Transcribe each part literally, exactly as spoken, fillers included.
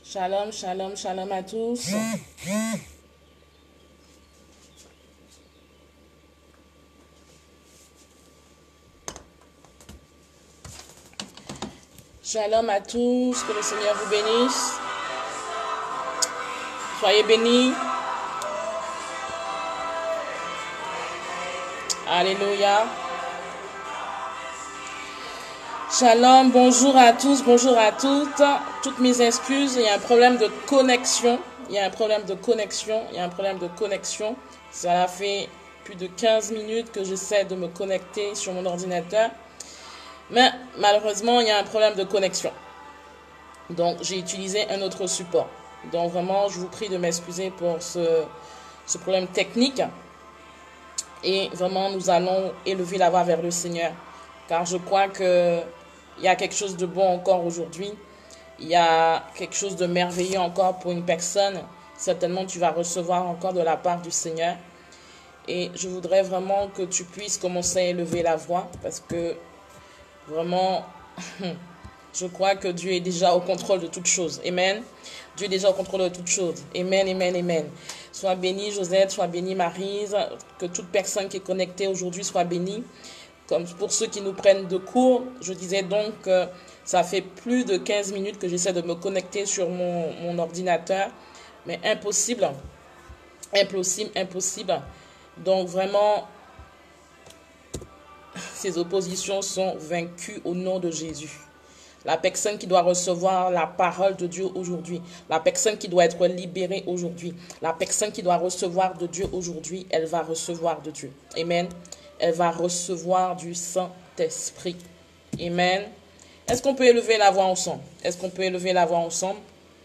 Shalom, shalom, shalom à tous. Shalom à tous, que le Seigneur vous bénisse. Soyez bénis. Alléluia. Shalom, bonjour à tous, bonjour à toutes. Toutes mes excuses, il y a un problème de connexion. Il y a un problème de connexion, il y a un problème de connexion. Ça a fait plus de quinze minutes que j'essaie de me connecter sur mon ordinateur. Mais malheureusement, il y a un problème de connexion. Donc, j'ai utilisé un autre support. Donc, vraiment, je vous prie de m'excuser pour ce, ce problème technique. Et vraiment, nous allons élever la voix vers le Seigneur. Car je crois qu'il y a quelque chose de bon encore aujourd'hui. Il y a quelque chose de merveilleux encore pour une personne. Certainement, tu vas recevoir encore de la part du Seigneur. Et je voudrais vraiment que tu puisses commencer à élever la voix. Parce que vraiment, je crois que Dieu est déjà au contrôle de toutes choses. Amen. Dieu est déjà au contrôle de toutes choses. Amen, amen, amen. Sois béni Josette, sois béni Maryse. Que toute personne qui est connectée aujourd'hui soit bénie. Comme pour ceux qui nous prennent de court, je disais donc que ça fait plus de quinze minutes que j'essaie de me connecter sur mon, mon ordinateur. Mais impossible. Impossible, impossible. Donc vraiment, ces oppositions sont vaincues au nom de Jésus. La personne qui doit recevoir la parole de Dieu aujourd'hui, la personne qui doit être libérée aujourd'hui, la personne qui doit recevoir de Dieu aujourd'hui, elle va recevoir de Dieu. Amen. Elle va recevoir du Saint-Esprit. Amen. Est-ce qu'on peut élever la voix ensemble? Est-ce qu'on peut élever la voix ensemble?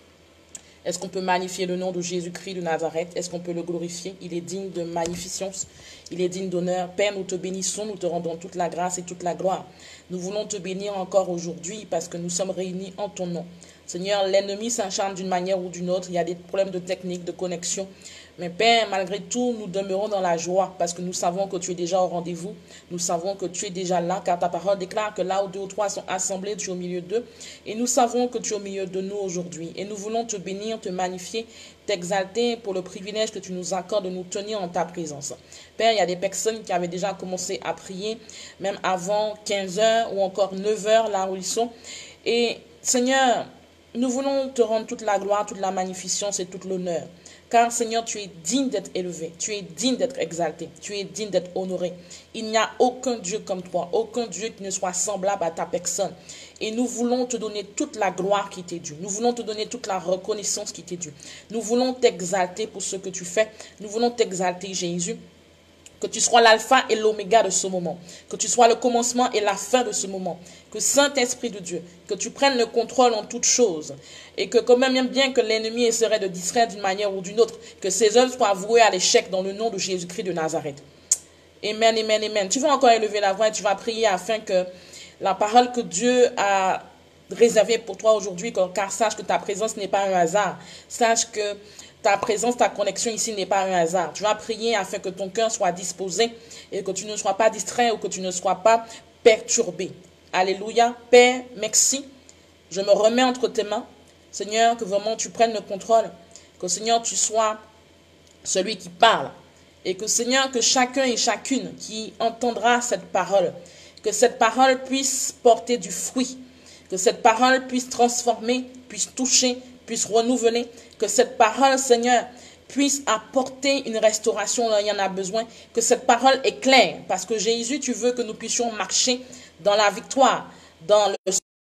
Est-ce qu'on peut magnifier le nom de Jésus-Christ de Nazareth? Est-ce qu'on peut le glorifier? Il est digne de magnificence. Il est digne d'honneur. Père, nous te bénissons, nous te rendons toute la grâce et toute la gloire. Nous voulons te bénir encore aujourd'hui parce que nous sommes réunis en ton nom. Seigneur, l'ennemi s'acharne d'une manière ou d'une autre. Il y a des problèmes de technique, de connexion. Mais Père, malgré tout, nous demeurons dans la joie parce que nous savons que tu es déjà au rendez-vous. Nous savons que tu es déjà là car ta parole déclare que là où deux ou trois sont assemblés, tu es au milieu d'eux. Et nous savons que tu es au milieu de nous aujourd'hui. Et nous voulons te bénir, te magnifier, t'exalter pour le privilège que tu nous accordes de nous tenir en ta présence. Père, il y a des personnes qui avaient déjà commencé à prier, même avant quinze heures ou encore neuf heures, là où ils sont. Et Seigneur, nous voulons te rendre toute la gloire, toute la magnificence et tout l'honneur. Car Seigneur, tu es digne d'être élevé, tu es digne d'être exalté, tu es digne d'être honoré. Il n'y a aucun Dieu comme toi, aucun Dieu qui ne soit semblable à ta personne. Et nous voulons te donner toute la gloire qui t'est due. Nous voulons te donner toute la reconnaissance qui t'est due. Nous voulons t'exalter pour ce que tu fais. Nous voulons t'exalter, Jésus. Que tu sois l'alpha et l'oméga de ce moment. Que tu sois le commencement et la fin de ce moment. Que Saint-Esprit de Dieu, que tu prennes le contrôle en toutes choses. Et que quand même bien que l'ennemi essaierait de distraire d'une manière ou d'une autre, que ses œuvres soient vouées à l'échec dans le nom de Jésus-Christ de Nazareth. Amen, amen, amen. Tu vas encore élever la voix et tu vas prier afin que la parole que Dieu a réservée pour toi aujourd'hui, car sache que ta présence n'est pas un hasard. Sache que ta présence, ta connexion ici n'est pas un hasard. Tu vas prier afin que ton cœur soit disposé et que tu ne sois pas distrait ou que tu ne sois pas perturbé. Alléluia. Père, merci. Je me remets entre tes mains. Seigneur, que vraiment tu prennes le contrôle. Que Seigneur, tu sois celui qui parle. Et que Seigneur, que chacun et chacune qui entendra cette parole, que cette parole puisse porter du fruit. Que cette parole puisse transformer, puisse toucher, puisse renouveler. Que cette parole, Seigneur, puisse apporter une restauration là où il y en a besoin. Que cette parole éclaire. Parce que Jésus, tu veux que nous puissions marcher dans la victoire, dans le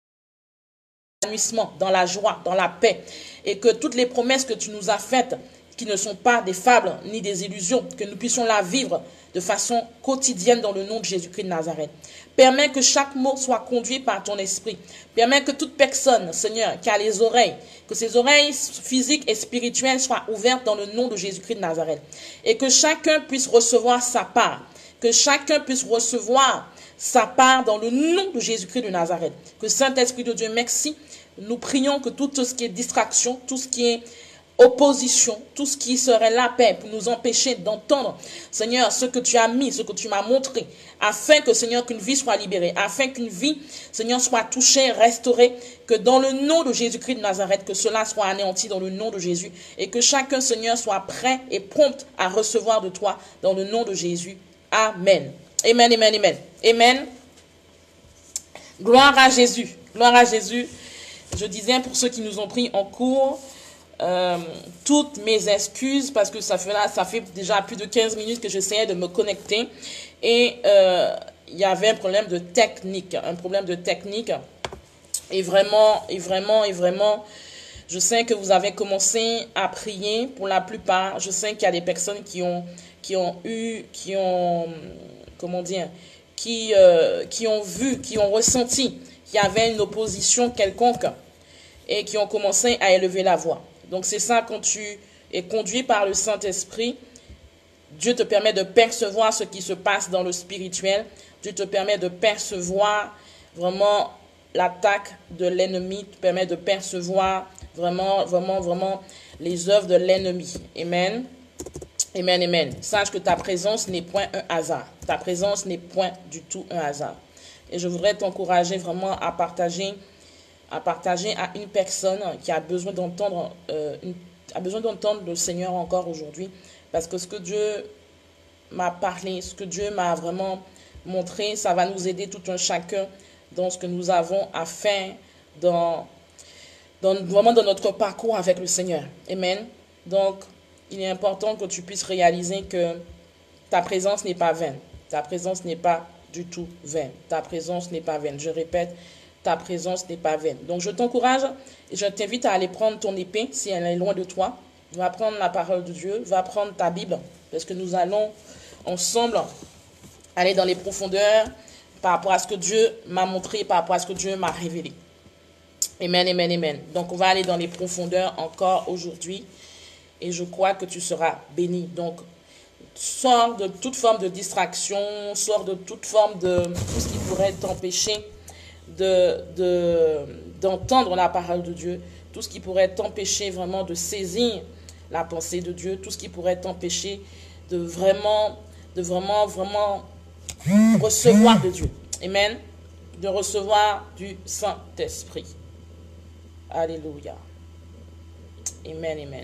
épanouissement, dans la joie, dans la paix. Et que toutes les promesses que tu nous as faites, qui ne sont pas des fables ni des illusions, que nous puissions la vivre de façon quotidienne dans le nom de Jésus-Christ de Nazareth. Permets que chaque mot soit conduit par ton esprit. Permets que toute personne, Seigneur, qui a les oreilles, que ses oreilles physiques et spirituelles soient ouvertes dans le nom de Jésus-Christ de Nazareth. Et que chacun puisse recevoir sa part. Que chacun puisse recevoir sa part dans le nom de Jésus-Christ de Nazareth. Que Saint-Esprit de Dieu, merci. Nous prions que tout ce qui est distraction, tout ce qui est opposition, tout ce qui serait la paix pour nous empêcher d'entendre, Seigneur, ce que tu as mis, ce que tu m'as montré, afin que, Seigneur, qu'une vie soit libérée, afin qu'une vie, Seigneur, soit touchée, restaurée, que dans le nom de Jésus-Christ de Nazareth, que cela soit anéanti dans le nom de Jésus, et que chacun, Seigneur, soit prêt et prompt à recevoir de toi dans le nom de Jésus. Amen. Amen, amen, amen. Amen. Gloire à Jésus. Gloire à Jésus. Je disais pour ceux qui nous ont pris en cours, euh, toutes mes excuses parce que ça fait, là, ça fait déjà plus de quinze minutes que j'essayais de me connecter et euh, il y avait un problème de technique, un problème de technique et vraiment, et vraiment, et vraiment, je sais que vous avez commencé à prier pour la plupart. Je sais qu'il y a des personnes qui ont, qui ont eu, qui ont, comment dire, qui, euh, qui ont vu, qui ont ressenti qu'il y avait une opposition quelconque et qui ont commencé à élever la voix. Donc c'est ça, quand tu es conduit par le Saint-Esprit, Dieu te permet de percevoir ce qui se passe dans le spirituel. Dieu te permet de percevoir vraiment l'attaque de l'ennemi, te permet de percevoir vraiment, vraiment, vraiment les œuvres de l'ennemi. Amen. Amen, amen. Sache que ta présence n'est point un hasard. Ta présence n'est point du tout un hasard. Et je voudrais t'encourager vraiment à partager, à partager à une personne qui a besoin d'entendre, euh, une, a besoin d'entendre le Seigneur encore aujourd'hui. Parce que ce que Dieu m'a parlé, ce que Dieu m'a vraiment montré, ça va nous aider tout un chacun dans ce que nous avons à faire dans, dans, vraiment dans notre parcours avec le Seigneur. Amen. Donc, il est important que tu puisses réaliser que ta présence n'est pas vaine. Ta présence n'est pas du tout vaine. Ta présence n'est pas vaine. Je répète, ta présence n'est pas vaine. Donc, je t'encourage et je t'invite à aller prendre ton épée si elle est loin de toi. Va prendre la parole de Dieu. Va prendre ta Bible parce que nous allons ensemble aller dans les profondeurs par rapport à ce que Dieu m'a montré, par rapport à ce que Dieu m'a révélé. Amen, amen, amen. Donc, on va aller dans les profondeurs encore aujourd'hui. Et je crois que tu seras béni. Donc, sors de toute forme de distraction, sors de toute forme de tout ce qui pourrait t'empêcher de, de, d'entendre la parole de Dieu, tout ce qui pourrait t'empêcher vraiment de saisir la pensée de Dieu, tout ce qui pourrait t'empêcher de vraiment, de vraiment, vraiment recevoir de Dieu. Amen. De recevoir du Saint-Esprit. Alléluia. Amen, amen.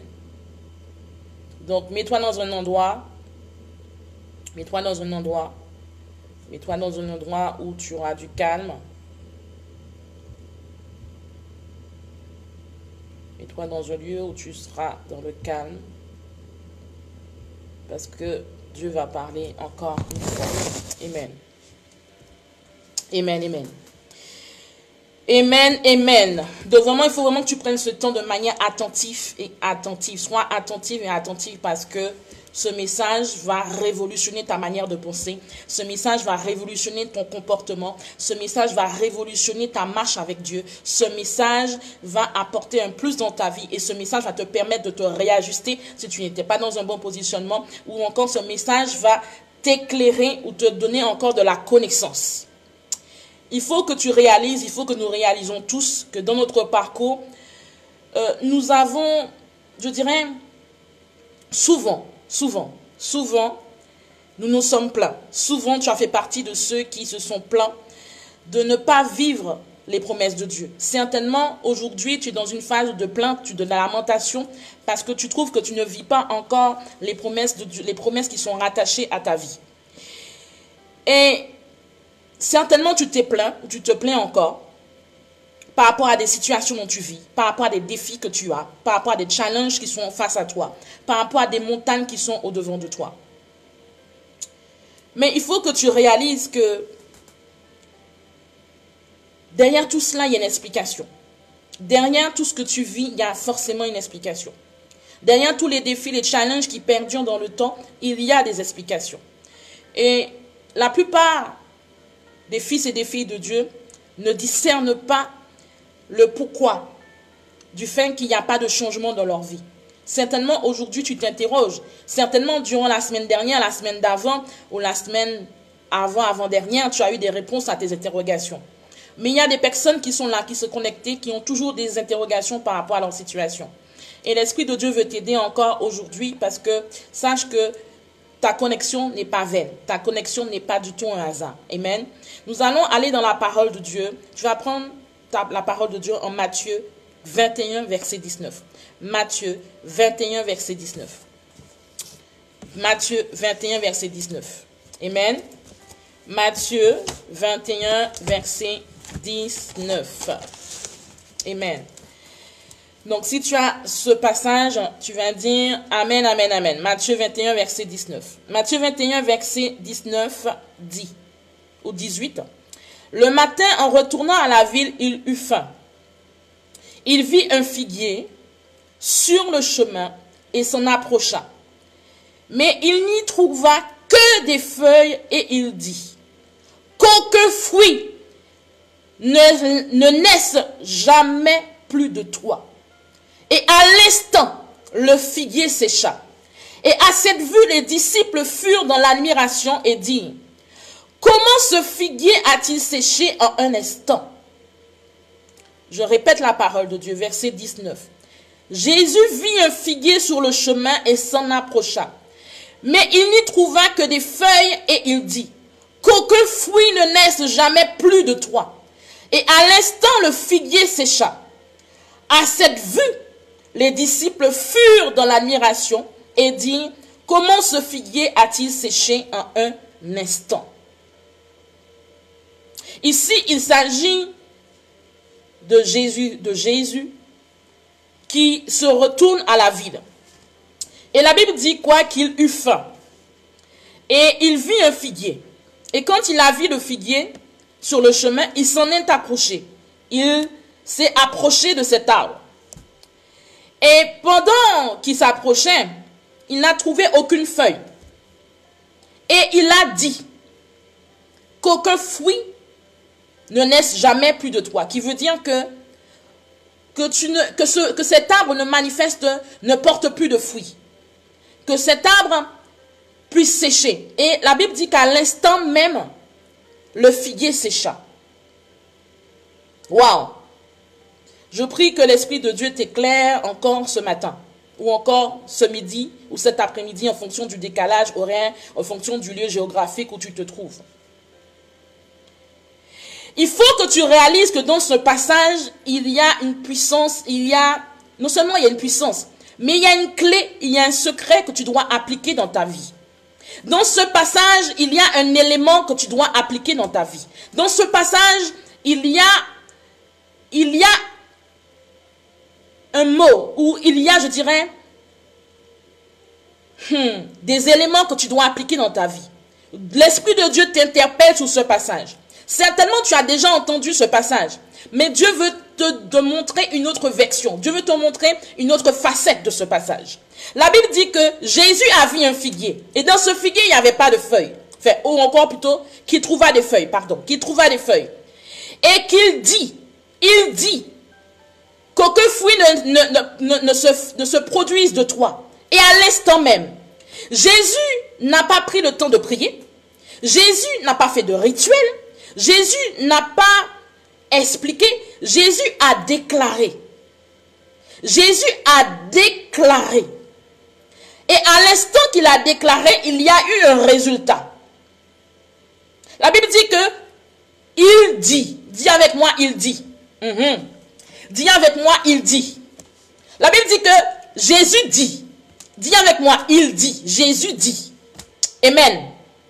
Donc, mets-toi dans un endroit, mets-toi dans un endroit, mets-toi dans un endroit où tu auras du calme. Mets-toi dans un lieu où tu seras dans le calme. Parce que Dieu va parler encore une fois. Amen. Amen, amen. Amen, amen. Donc vraiment, il faut vraiment que tu prennes ce temps de manière attentive et attentive. Sois attentive et attentive parce que ce message va révolutionner ta manière de penser. Ce message va révolutionner ton comportement. Ce message va révolutionner ta marche avec Dieu. Ce message va apporter un plus dans ta vie et ce message va te permettre de te réajuster si tu n'étais pas dans un bon positionnement ou encore ce message va t'éclairer ou te donner encore de la connaissance. Il faut que tu réalises, il faut que nous réalisons tous que dans notre parcours, euh, nous avons, je dirais, souvent, souvent, souvent, nous nous sommes plaints. Souvent, tu as fait partie de ceux qui se sont plaints de ne pas vivre les promesses de Dieu. Certainement, aujourd'hui, tu es dans une phase de plainte, de lamentation, parce que tu trouves que tu ne vis pas encore les promesses de Dieu, les promesses qui sont rattachées à ta vie. Et certainement, tu t'es plaint, ou tu te plains encore, par rapport à des situations dont tu vis, par rapport à des défis que tu as, par rapport à des challenges qui sont face à toi, par rapport à des montagnes qui sont au-devant de toi. Mais il faut que tu réalises que derrière tout cela, il y a une explication. Derrière tout ce que tu vis, il y a forcément une explication. Derrière tous les défis, les challenges qui perdurent dans le temps, il y a des explications. Et la plupart des fils et des filles de Dieu ne discernent pas le pourquoi du fait qu'il n'y a pas de changement dans leur vie. Certainement, aujourd'hui, tu t'interroges. Certainement, durant la semaine dernière, la semaine d'avant ou la semaine avant, avant-dernière, tu as eu des réponses à tes interrogations. Mais il y a des personnes qui sont là, qui se connectent, qui ont toujours des interrogations par rapport à leur situation. Et l'Esprit de Dieu veut t'aider encore aujourd'hui parce que sache que ta connexion n'est pas vaine. Ta connexion n'est pas du tout un hasard. Amen. Nous allons aller dans la parole de Dieu. Je vais apprendre ta, la parole de Dieu en Matthieu vingt et un, verset dix-neuf. Matthieu vingt et un, verset dix-neuf. Matthieu vingt et un, verset dix-neuf. Amen. Matthieu vingt et un, verset dix-neuf. Amen. Donc, si tu as ce passage, tu vas dire Amen, Amen, Amen. Matthieu vingt et un, verset dix-neuf. Matthieu vingt et un, verset dix-neuf dit, ou dix-huit. Le matin, en retournant à la ville, il eut faim. Il vit un figuier sur le chemin et s'en approcha. Mais il n'y trouva que des feuilles et il dit, qu'aucun fruit ne, ne naisse jamais plus de toi. Et à l'instant, le figuier sécha. Et à cette vue, les disciples furent dans l'admiration et dirent, comment ce figuier a-t-il séché en un instant? Je répète la parole de Dieu, verset dix-neuf. Jésus vit un figuier sur le chemin et s'en approcha. Mais il n'y trouva que des feuilles et il dit, qu'aucun fruit ne naisse jamais plus de toi. Et à l'instant, le figuier sécha. À cette vue, les disciples furent dans l'admiration et dirent, comment ce figuier a-t-il séché en un instant? Ici, il s'agit de Jésus, de Jésus qui se retourne à la ville. Et la Bible dit quoi? Qu'il eut faim. Et il vit un figuier. Et quand il a vu le figuier sur le chemin, il s'en est approché. Il s'est approché de cet arbre. Et pendant qu'il s'approchait, il n'a trouvé aucune feuille. Et il a dit qu'aucun fruit ne naisse jamais plus de toi. Qui veut dire que, que, tu ne, que, ce, que cet arbre ne manifeste, ne porte plus de fruits. Que cet arbre puisse sécher. Et la Bible dit qu'à l'instant même, le figuier sécha. Waouh! Je prie que l'Esprit de Dieu t'éclaire encore ce matin, ou encore ce midi, ou cet après-midi, en fonction du décalage horaire, en fonction du lieu géographique où tu te trouves. Il faut que tu réalises que dans ce passage, il y a une puissance, il y a, non seulement il y a une puissance, mais il y a une clé, il y a un secret que tu dois appliquer dans ta vie. Dans ce passage, il y a un élément que tu dois appliquer dans ta vie. Dans ce passage, il y a, il y a un mot, ou il y a, je dirais, hmm, des éléments que tu dois appliquer dans ta vie. L'Esprit de Dieu t'interpelle sur ce passage. Certainement, tu as déjà entendu ce passage, mais Dieu veut te, te montrer une autre version. Dieu veut te montrer une autre facette de ce passage. La Bible dit que Jésus a vu un figuier, et dans ce figuier, il n'y avait pas de feuilles. Enfin, ou encore plutôt, qu'il trouva des feuilles, pardon, qu'il trouva des feuilles. Et qu'il dit, il dit, qu'aucun fruit ne, ne, ne, ne, se, ne se produise de toi. Et à l'instant même, Jésus n'a pas pris le temps de prier. Jésus n'a pas fait de rituel. Jésus n'a pas expliqué. Jésus a déclaré. Jésus a déclaré. Et à l'instant qu'il a déclaré, il y a eu un résultat. La Bible dit que il dit. Dis avec moi, il dit. Mm-hmm. Dis avec moi, il dit. La Bible dit que Jésus dit. Dis avec moi, il dit. Jésus dit. Amen.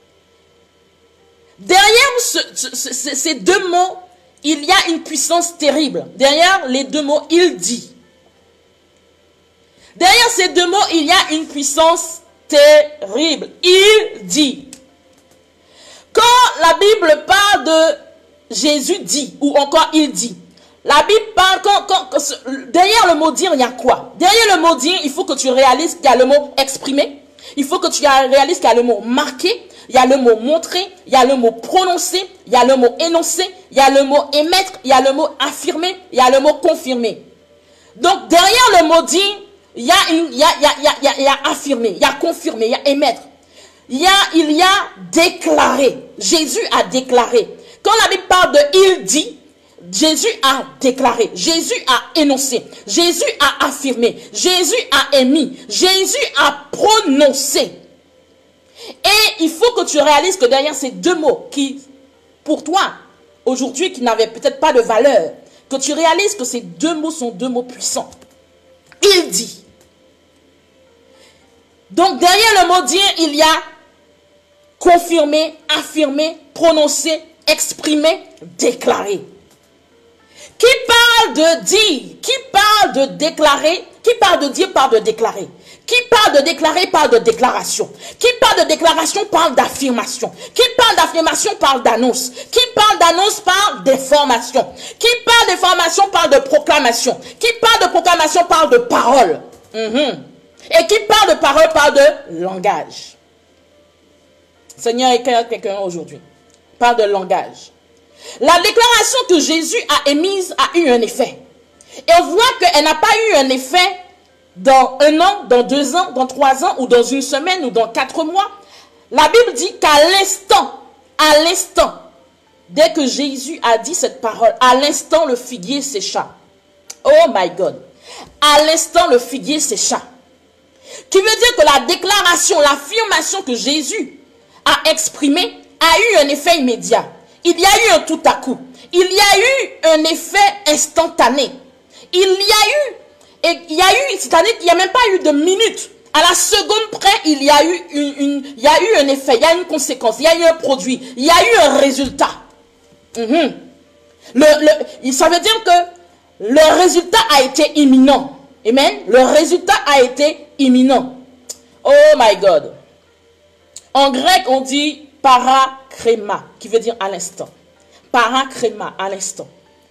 Derrière ce, ce, ce, ces deux mots, il y a une puissance terrible. Derrière les deux mots, il dit. Derrière ces deux mots, il y a une puissance terrible. Il dit. Quand la Bible parle de Jésus dit, ou encore il dit, la Bible parle, quand, quand, quand, derrière le mot dire, il y a quoi? Derrière le mot dire, il faut que tu réalises qu'il y a le mot exprimé. Il faut que tu réalises qu'il y a le mot marqué. Il y a le mot montrer. Il y a le mot prononcer. Il y a le mot énoncer. Il y a le mot émettre. Il y a le mot affirmer. Il y a le mot confirmer. Donc, derrière le mot dire, il y a, une, il y a, il y a, il y a, il y a affirmer. Il y a confirmer. Il y a émettre. Il y a, il y a déclaré. Jésus a déclaré. Quand la Bible parle de il dit, Jésus a déclaré, Jésus a énoncé, Jésus a affirmé, Jésus a émis, Jésus a prononcé. Et il faut que tu réalises que derrière ces deux mots qui, pour toi, aujourd'hui, qui n'avaient peut-être pas de valeur, que tu réalises que ces deux mots sont deux mots puissants. Il dit. Donc derrière le mot dire, il y a confirmer, affirmer, prononcer, exprimer, déclarer. Qui parle de dire, qui parle de déclarer, qui parle de dire parle de déclarer. Qui parle de déclarer parle de déclaration. Qui parle de déclaration parle d'affirmation. Qui parle d'affirmation parle d'annonce. Qui parle d'annonce parle d'information. Qui parle d'information parle de proclamation. Qui parle de proclamation parle de parole. Mm-hmm. Et qui parle de parole parle de langage. Seigneur, éclaire quelqu'un aujourd'hui. Parle de langage. La déclaration que Jésus a émise a eu un effet. Et on voit qu'elle n'a pas eu un effet dans un an, dans deux ans, dans trois ans, ou dans une semaine, ou dans quatre mois. La Bible dit qu'à l'instant, à l'instant, dès que Jésus a dit cette parole, à l'instant le figuier sécha. Oh my God. À l'instant le figuier sécha. Qui veut dire que la déclaration, l'affirmation que Jésus a exprimée a eu un effet immédiat. Il y a eu un tout à coup. Il y a eu un effet instantané. Il y a eu, et il y a eu, c'est-à-dire qu'il n'y a même pas eu de minutes. À la seconde près, il y a eu une, une, il y a eu un effet, il y a eu une conséquence, il y a eu un produit, il y a eu un résultat. Mm-hmm. le, le, ça veut dire que le résultat a été imminent. Amen. Le résultat a été imminent. Oh my God. En grec, on dit parakréma, qui veut dire à l'instant. Parakréma, à l'instant.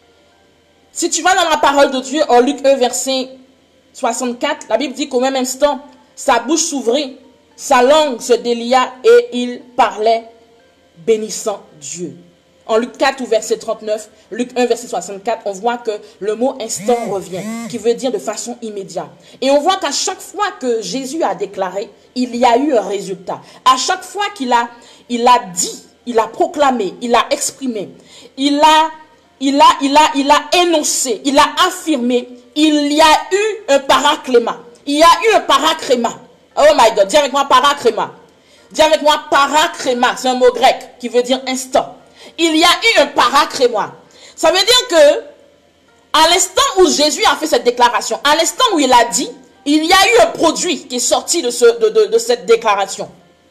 Si tu vas dans la parole de Dieu, en Luc un, verset soixante-quatre, la Bible dit qu'au même instant, sa bouche s'ouvrit, sa langue se délia et il parlait bénissant Dieu. En Luc quatre, verset trente-neuf, Luc un, verset soixante-quatre, on voit que le mot instant revient, qui veut dire de façon immédiate. Et on voit qu'à chaque fois que Jésus a déclaré, il y a eu un résultat. À chaque fois qu'il a, il a dit, il a proclamé, il a exprimé, il a, il a, il a, il a énoncé, il a affirmé, il y a eu un paracléma. Il y a eu un paracréma. Oh my God, dis avec moi paracréma. Dis avec moi paracréma, c'est un mot grec qui veut dire instant. Il y a eu un paracréma. Ça veut dire que, à l'instant où Jésus a fait cette déclaration, à l'instant où il a dit, il y a eu un produit qui est sorti de, ce, de, de, de cette déclaration.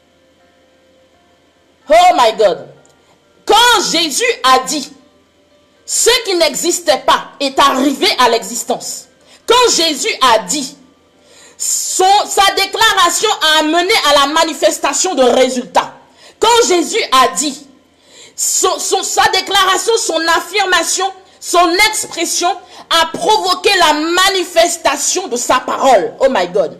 Oh my God. Quand Jésus a dit, ce qui n'existait pas est arrivé à l'existence. Quand Jésus a dit, son, sa déclaration a amené à la manifestation de résultats. Quand Jésus a dit, Son, son, sa déclaration, son affirmation, son expression a provoqué la manifestation de sa parole. Oh my God.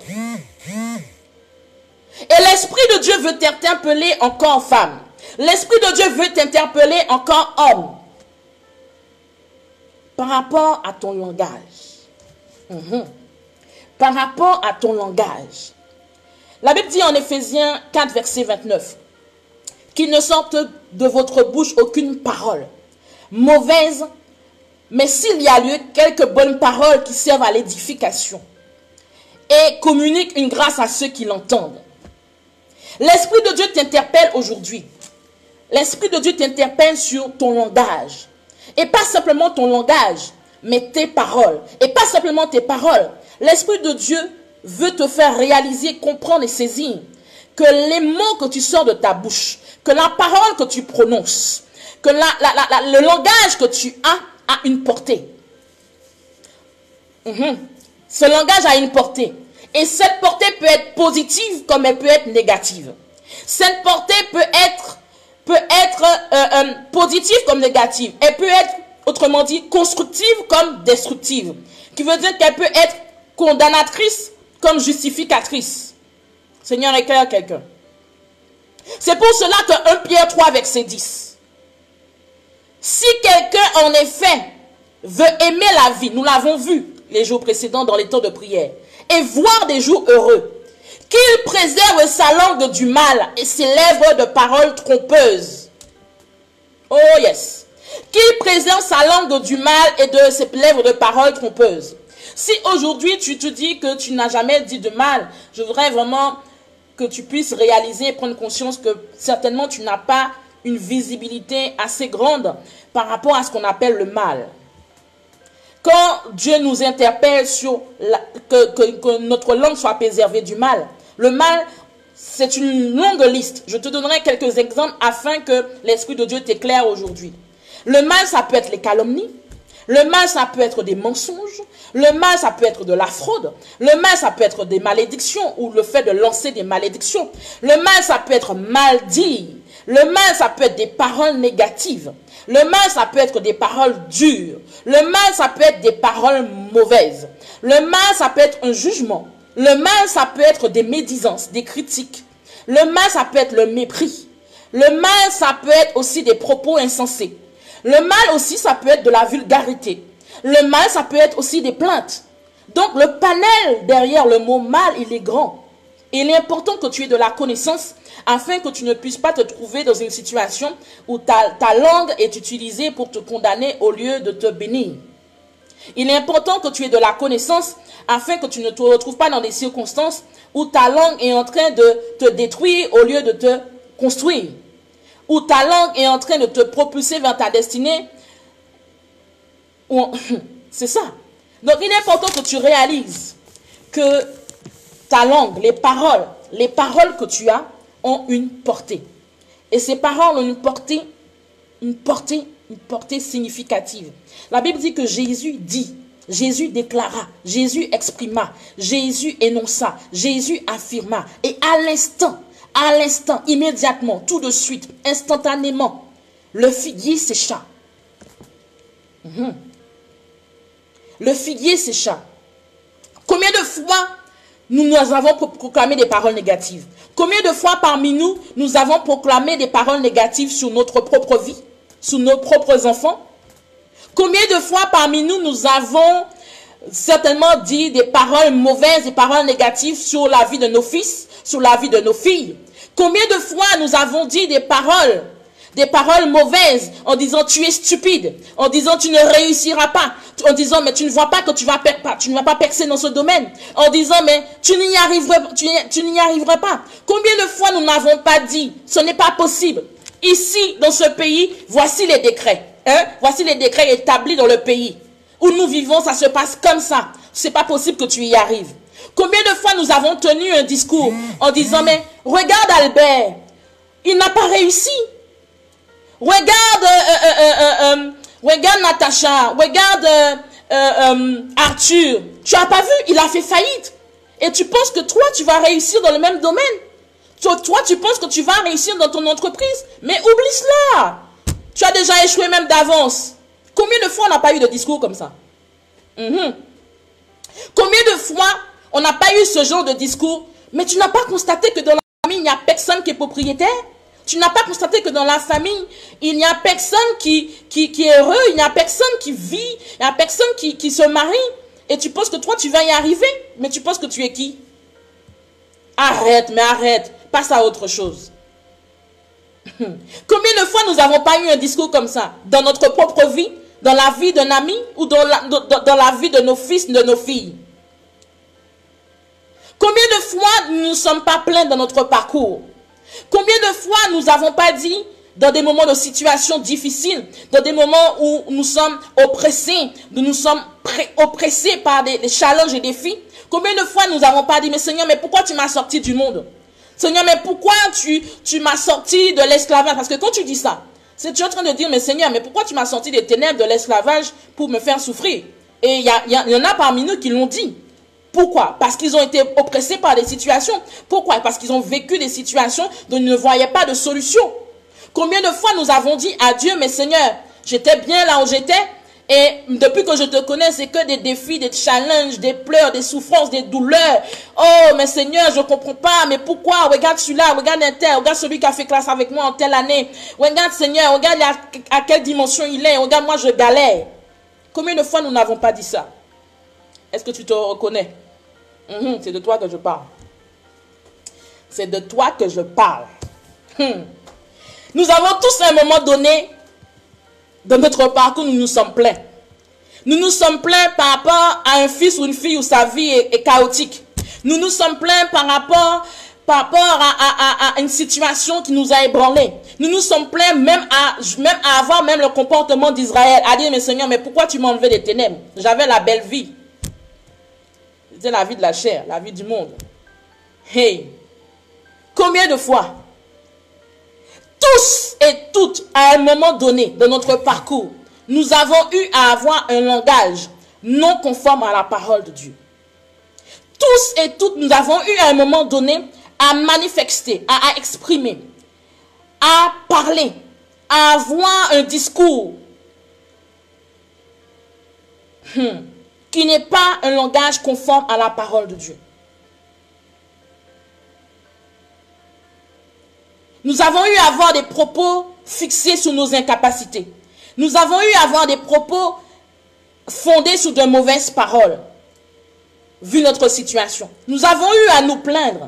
Et l'Esprit de Dieu veut t'interpeller encore femme. L'Esprit de Dieu veut t'interpeller encore homme. Par rapport à ton langage. Mm-hmm. Par rapport à ton langage. La Bible dit en Éphésiens quatre, verset vingt-neuf. Qu'il ne sorte de votre bouche aucune parole mauvaise, mais s'il y a lieu, quelques bonnes paroles qui servent à l'édification et communiquent une grâce à ceux qui l'entendent. L'Esprit de Dieu t'interpelle aujourd'hui. L'Esprit de Dieu t'interpelle sur ton langage. Et pas simplement ton langage, mais tes paroles. Et pas simplement tes paroles. L'Esprit de Dieu veut te faire réaliser, comprendre et saisir que les mots que tu sors de ta bouche, que la parole que tu prononces, que la, la, la, la, le langage que tu as a une portée. Mm-hmm. Ce langage a une portée. Et cette portée peut être positive comme elle peut être négative. Cette portée peut être, peut être euh, euh, positive comme négative. Elle peut être, autrement dit, constructive comme destructive. Qui veut dire qu'elle peut être condamnatrice comme justificatrice. Seigneur, éclaire quelqu'un. C'est pour cela que un Pierre trois, verset dix. Si quelqu'un, en effet, veut aimer la vie, nous l'avons vu les jours précédents dans les temps de prière, et voir des jours heureux, qu'il préserve sa langue du mal et ses lèvres de paroles trompeuses. Oh yes. Qui préserve sa langue du mal et de ses lèvres de paroles trompeuses. Si aujourd'hui tu te dis que tu n'as jamais dit de mal, je voudrais vraiment que tu puisses réaliser et prendre conscience que certainement tu n'as pas une visibilité assez grande par rapport à ce qu'on appelle le mal. Quand Dieu nous interpelle sur la, que, que, que notre langue soit préservée du mal, le mal, c'est une longue liste. Je te donnerai quelques exemples afin que l'Esprit de Dieu t'éclaire aujourd'hui. Le mal, ça peut être les calomnies. Le mal, ça peut être des mensonges. Le mal, ça peut être de la fraude. Le mal, ça peut être des malédictions ou le fait de lancer des malédictions. Le mal, ça peut être mal dit. Le mal, ça peut être des paroles négatives. Le mal, ça peut être des paroles dures. Le mal, ça peut être des paroles mauvaises. Le mal, ça peut être un jugement. Le mal, ça peut être des médisances, des critiques. Le mal, ça peut être le mépris. Le mal, ça peut être aussi des propos insensés. Le mal aussi, ça peut être de la vulgarité. Le mal, ça peut être aussi des plaintes. Donc, le panel derrière le mot mal, il est grand. Et il est important que tu aies de la connaissance afin que tu ne puisses pas te trouver dans une situation où ta, ta langue est utilisée pour te condamner au lieu de te bénir. Il est important que tu aies de la connaissance afin que tu ne te retrouves pas dans des circonstances où ta langue est en train de te détruire au lieu de te construire. Où ta langue est en train de te propulser vers ta destinée. C'est ça. Donc, il est important que tu réalises que ta langue, les paroles, les paroles que tu as ont une portée. Et ces paroles ont une portée, une portée, une portée significative. La Bible dit que Jésus dit, Jésus déclara, Jésus exprima, Jésus énonça, Jésus affirma. Et à l'instant, à l'instant, immédiatement, tout de suite, instantanément, le figuier sécha. Mmh. Le figuier sécha. Combien de fois nous, nous avons proclamé des paroles négatives? Combien de fois parmi nous, nous avons proclamé des paroles négatives sur notre propre vie, sur nos propres enfants? Combien de fois parmi nous, nous avons certainement dit des paroles mauvaises, des paroles négatives sur la vie de nos fils, sur la vie de nos filles? Combien de fois nous avons dit des paroles, des paroles mauvaises en disant tu es stupide, en disant tu ne réussiras pas, en disant mais tu ne vois pas que tu vas pas, tu ne vas pas percer dans ce domaine, en disant mais tu n'y arriveras, tu, tu n'y arriveras pas. Combien de fois nous n'avons pas dit ce n'est pas possible. Ici dans ce pays, voici les décrets, hein? Voici les décrets établis dans le pays où nous vivons, ça se passe comme ça. C'est pas possible que tu y arrives. Combien de fois nous avons tenu un discours en disant mais regarde Albert, il n'a pas réussi. Regarde, euh, euh, euh, euh, regarde Natacha, regarde euh, euh, Arthur. Tu n'as pas vu, il a fait faillite. Et tu penses que toi, tu vas réussir dans le même domaine. Toi, toi tu penses que tu vas réussir dans ton entreprise. Mais oublie cela. Tu as déjà échoué même d'avance. Combien de fois on n'a pas eu de discours comme ça? Mm-hmm. Combien de fois on n'a pas eu ce genre de discours? Mais tu n'as pas constaté que dans la famille, il n'y a personne qui est propriétaire? Tu n'as pas constaté que dans la famille, il n'y a personne qui, qui, qui est heureux, il n'y a personne qui vit, il n'y a personne qui, qui se marie. Et tu penses que toi, tu vas y arriver, mais tu penses que tu es qui? Arrête, mais arrête, passe à autre chose. Combien de fois nous n'avons pas eu un discours comme ça dans notre propre vie, dans la vie d'un ami ou dans la, dans, dans la vie de nos fils, de nos filles? Combien de fois nous ne sommes pas pleins dans notre parcours? Combien de fois nous n'avons pas dit, dans des moments de situation difficiles, dans des moments où nous sommes oppressés, où nous sommes oppressés par des, des challenges et des défis, combien de fois nous n'avons pas dit, mais Seigneur, mais pourquoi tu m'as sorti du monde? Seigneur, mais pourquoi tu, tu m'as sorti de l'esclavage? Parce que quand tu dis ça, c'est tu es en train de dire, mais Seigneur, mais pourquoi tu m'as sorti des ténèbres de l'esclavage pour me faire souffrir? Et il y, y, y en a parmi nous qui l'ont dit. Pourquoi? Parce qu'ils ont été oppressés par des situations. Pourquoi? Parce qu'ils ont vécu des situations dont ils ne voyaient pas de solution. Combien de fois nous avons dit à Dieu, mais Seigneur, j'étais bien là où j'étais, et depuis que je te connais, c'est que des défis, des challenges, des pleurs, des souffrances, des douleurs. Oh, mais Seigneur, je ne comprends pas, mais pourquoi? Regarde celui-là, regarde un tel, regarde celui qui a fait classe avec moi en telle année. Regarde Seigneur, regarde à, à quelle dimension il est, regarde moi je galère. Combien de fois nous n'avons pas dit ça? Est-ce que tu te reconnais? Mmh, c'est de toi que je parle. C'est de toi que je parle. Mmh. Nous avons tous à un moment donné Dans notre parcours, nous nous sommes plaints. Nous nous sommes plaints par rapport à un fils ou une fille où sa vie est, est chaotique. Nous nous sommes plaints par rapport, par rapport à, à, à, à une situation qui nous a ébranlés. Nous nous sommes plaints même à, même à avoir même le comportement d'Israël. À dire, mais Seigneur, mais pourquoi tu m'as enlevé des ténèbres? J'avais la belle vie. C'était la vie de la chair, la vie du monde. Hey! Combien de fois? Tous et toutes, à un moment donné de notre parcours, nous avons eu à avoir un langage non conforme à la parole de Dieu. Tous et toutes, nous avons eu à un moment donné à manifester, à, à exprimer, à parler, à avoir un discours hmm, qui n'est pas un langage conforme à la parole de Dieu. Nous avons eu à avoir des propos fixés sur nos incapacités. Nous avons eu à avoir des propos fondés sur de mauvaises paroles, vu notre situation. Nous avons eu à nous plaindre.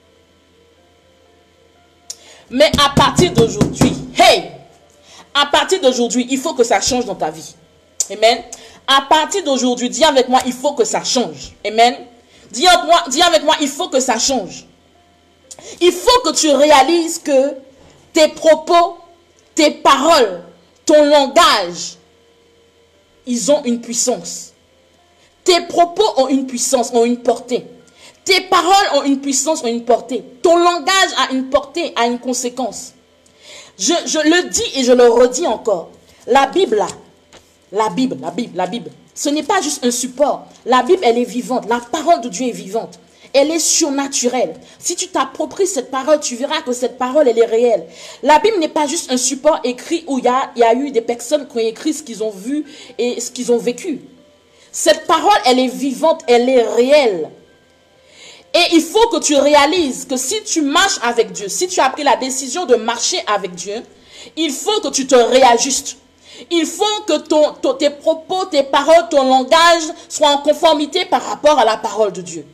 Mais à partir d'aujourd'hui, hey, à partir d'aujourd'hui, il faut que ça change dans ta vie. Amen. À partir d'aujourd'hui, dis avec moi, il faut que ça change. Amen. Dis avec moi, dis avec moi, il faut que ça change. Il faut que tu réalises que tes propos, tes paroles, ton langage, ils ont une puissance. Tes propos ont une puissance, ont une portée. Tes paroles ont une puissance, ont une portée. Ton langage a une portée, a une conséquence. Je, je le dis et je le redis encore. La Bible, là, la Bible, la Bible, la Bible, ce n'est pas juste un support. La Bible, elle est vivante. La parole de Dieu est vivante. Elle est surnaturelle. Si tu t'appropries cette parole, tu verras que cette parole, elle est réelle. La Bible n'est pas juste un support écrit où il y a, il y a eu des personnes qui ont écrit ce qu'ils ont vu et ce qu'ils ont vécu. Cette parole, elle est vivante, elle est réelle. Et il faut que tu réalises que si tu marches avec Dieu, si tu as pris la décision de marcher avec Dieu, il faut que tu te réajustes. Il faut que ton, ton, tes propos, tes paroles, ton langage soient en conformité par rapport à la parole de Dieu.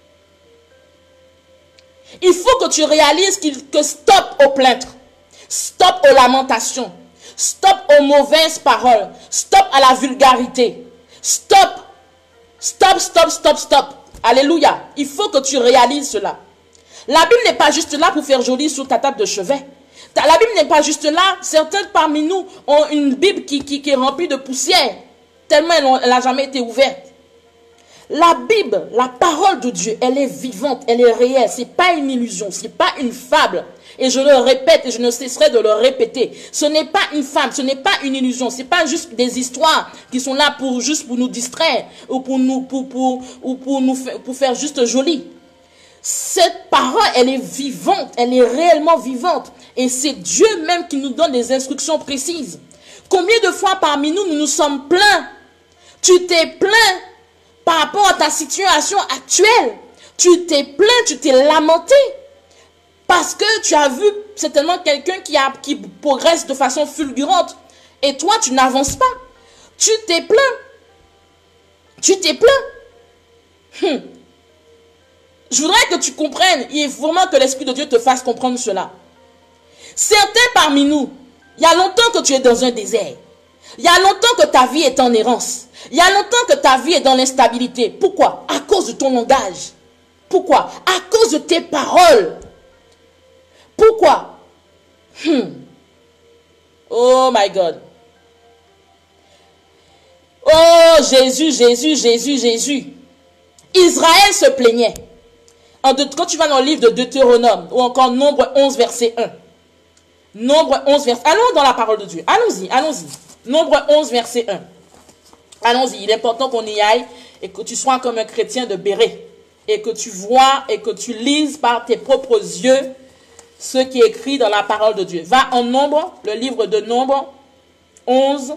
Il faut que tu réalises qu'il, que stop aux plaintes, stop aux lamentations, stop aux mauvaises paroles, stop à la vulgarité, stop, stop, stop, stop, stop. Alléluia. Il faut que tu réalises cela. La Bible n'est pas juste là pour faire joli sur ta table de chevet. La Bible n'est pas juste là. Certains parmi nous ont une Bible qui, qui, qui est remplie de poussière, tellement elle n'a jamais été ouverte. La Bible, la parole de Dieu, elle est vivante, elle est réelle. Ce n'est pas une illusion, ce n'est pas une fable. Et je le répète et je ne cesserai de le répéter. Ce n'est pas une fable, ce n'est pas une illusion. Ce n'est pas juste des histoires qui sont là pour juste pour nous distraire ou pour nous, pour, pour, ou pour nous pour faire juste joli. Cette parole, elle est vivante, elle est réellement vivante. Et c'est Dieu même qui nous donne des instructions précises. Combien de fois parmi nous, nous nous sommes plaints? Tu t'es plaint par rapport à ta situation actuelle. Tu t'es plaint, tu t'es lamenté. Parce que tu as vu certainement quelqu'un qui, a, qui progresse de façon fulgurante. Et toi, tu n'avances pas. Tu t'es plaint. Tu t'es plaint. Hum. Je voudrais que tu comprennes. Il faut vraiment que l'Esprit de Dieu te fasse comprendre cela. Certains parmi nous, il y a longtemps que tu es dans un désert. Il y a longtemps que ta vie est en errance. Il y a longtemps que ta vie est dans l'instabilité. Pourquoi? À cause de ton langage. Pourquoi? À cause de tes paroles. Pourquoi? Hmm. Oh my God. Oh Jésus, Jésus, Jésus, Jésus. Israël se plaignait. Quand tu vas dans le livre de Deutéronome, ou encore Nombre onze, verset un. Nombre onze, verset un. Allons dans la parole de Dieu. Allons-y, allons-y. Nombre onze, verset un. Allons-y, il est important qu'on y aille et que tu sois comme un chrétien de béret. Et que tu vois et que tu lises par tes propres yeux ce qui est écrit dans la parole de Dieu. Va en Nombre, le livre de Nombre onze.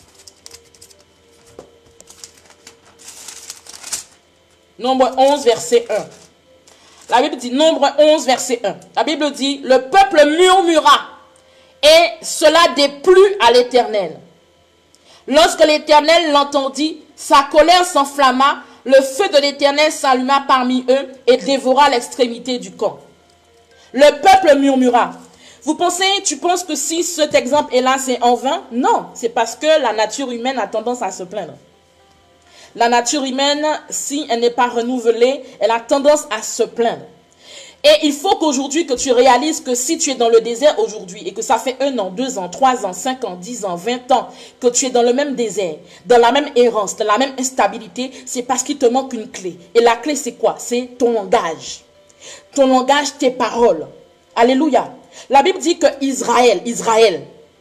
Nombre onze, verset un. La Bible dit, Nombre onze, verset un. La Bible dit, le peuple murmura et cela déplut à l'Éternel. Lorsque l'Éternel l'entendit, sa colère s'enflamma, le feu de l'Éternel s'alluma parmi eux et dévora l'extrémité du camp. Le peuple murmura. Vous pensez, tu penses que si cet exemple est là, c'est en vain? Non, c'est parce que la nature humaine a tendance à se plaindre. La nature humaine, si elle n'est pas renouvelée, elle a tendance à se plaindre. Et il faut qu'aujourd'hui, que tu réalises que si tu es dans le désert aujourd'hui et que ça fait un an, deux ans, trois ans, cinq ans, dix ans, vingt ans, que tu es dans le même désert, dans la même errance, dans la même instabilité, c'est parce qu'il te manque une clé. Et la clé, c'est quoi? C'est ton langage. Ton langage, tes paroles. Alléluia. La Bible dit que Israël, Israël,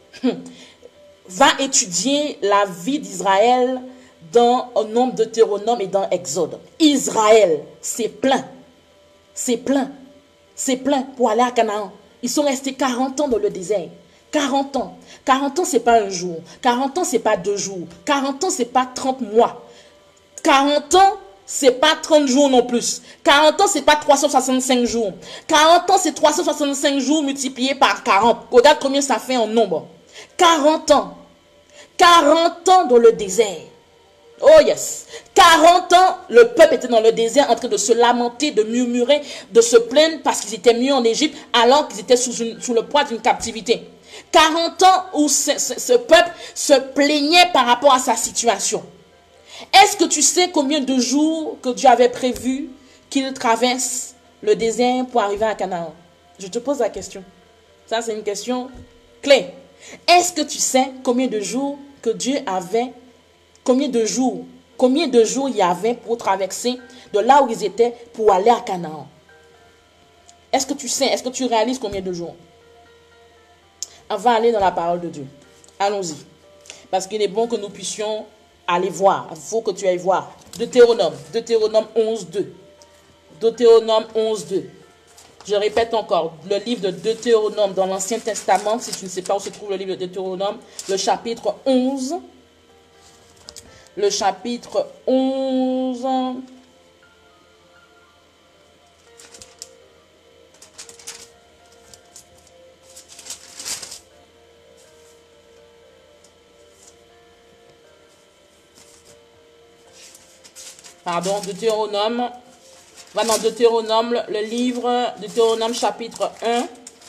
va étudier la vie d'Israël dans un nombre de Deutéronome et dans Exode. Israël, c'est plein. C'est plein. C'est plein pour aller à Canaan. Ils sont restés quarante ans dans le désert. quarante ans. quarante ans, ce n'est pas un jour. quarante ans, ce n'est pas deux jours. quarante ans, ce n'est pas trente mois. quarante ans, ce n'est pas trente jours non plus. quarante ans, ce n'est pas trois cent soixante-cinq jours. quarante ans, c'est trois cent soixante-cinq jours multipliés par quarante. Regarde combien ça fait en nombre. quarante ans. quarante ans dans le désert. Oh yes. quarante ans, le peuple était dans le désert en train de se lamenter, de murmurer, de se plaindre parce qu'ils étaient mieux en Égypte alors qu'ils étaient sous, une, sous le poids d'une captivité. quarante ans où ce, ce, ce peuple se plaignait par rapport à sa situation. Est-ce que tu sais combien de jours que Dieu avait prévu qu'il traverse le désert pour arriver à Canaan? Je te pose la question. Ça, c'est une question clé. Est-ce que tu sais combien de jours que Dieu avait, combien de jours, combien de jours il y avait pour traverser de là où ils étaient pour aller à Canaan? Est-ce que tu sais, est-ce que tu réalises combien de jours? On va aller dans la parole de Dieu. Allons-y. Parce qu'il est bon que nous puissions aller voir. Il faut que tu ailles voir. Deutéronome, Deutéronome onze, deux. Deutéronome onze, deux. Je répète encore, le livre de Deutéronome dans l'Ancien Testament, si tu ne sais pas où se trouve le livre de Deutéronome, le chapitre onze. Le chapitre onze. Pardon, Deutéronome. Va dans Deutéronome, le livre Deutéronome chapitre un.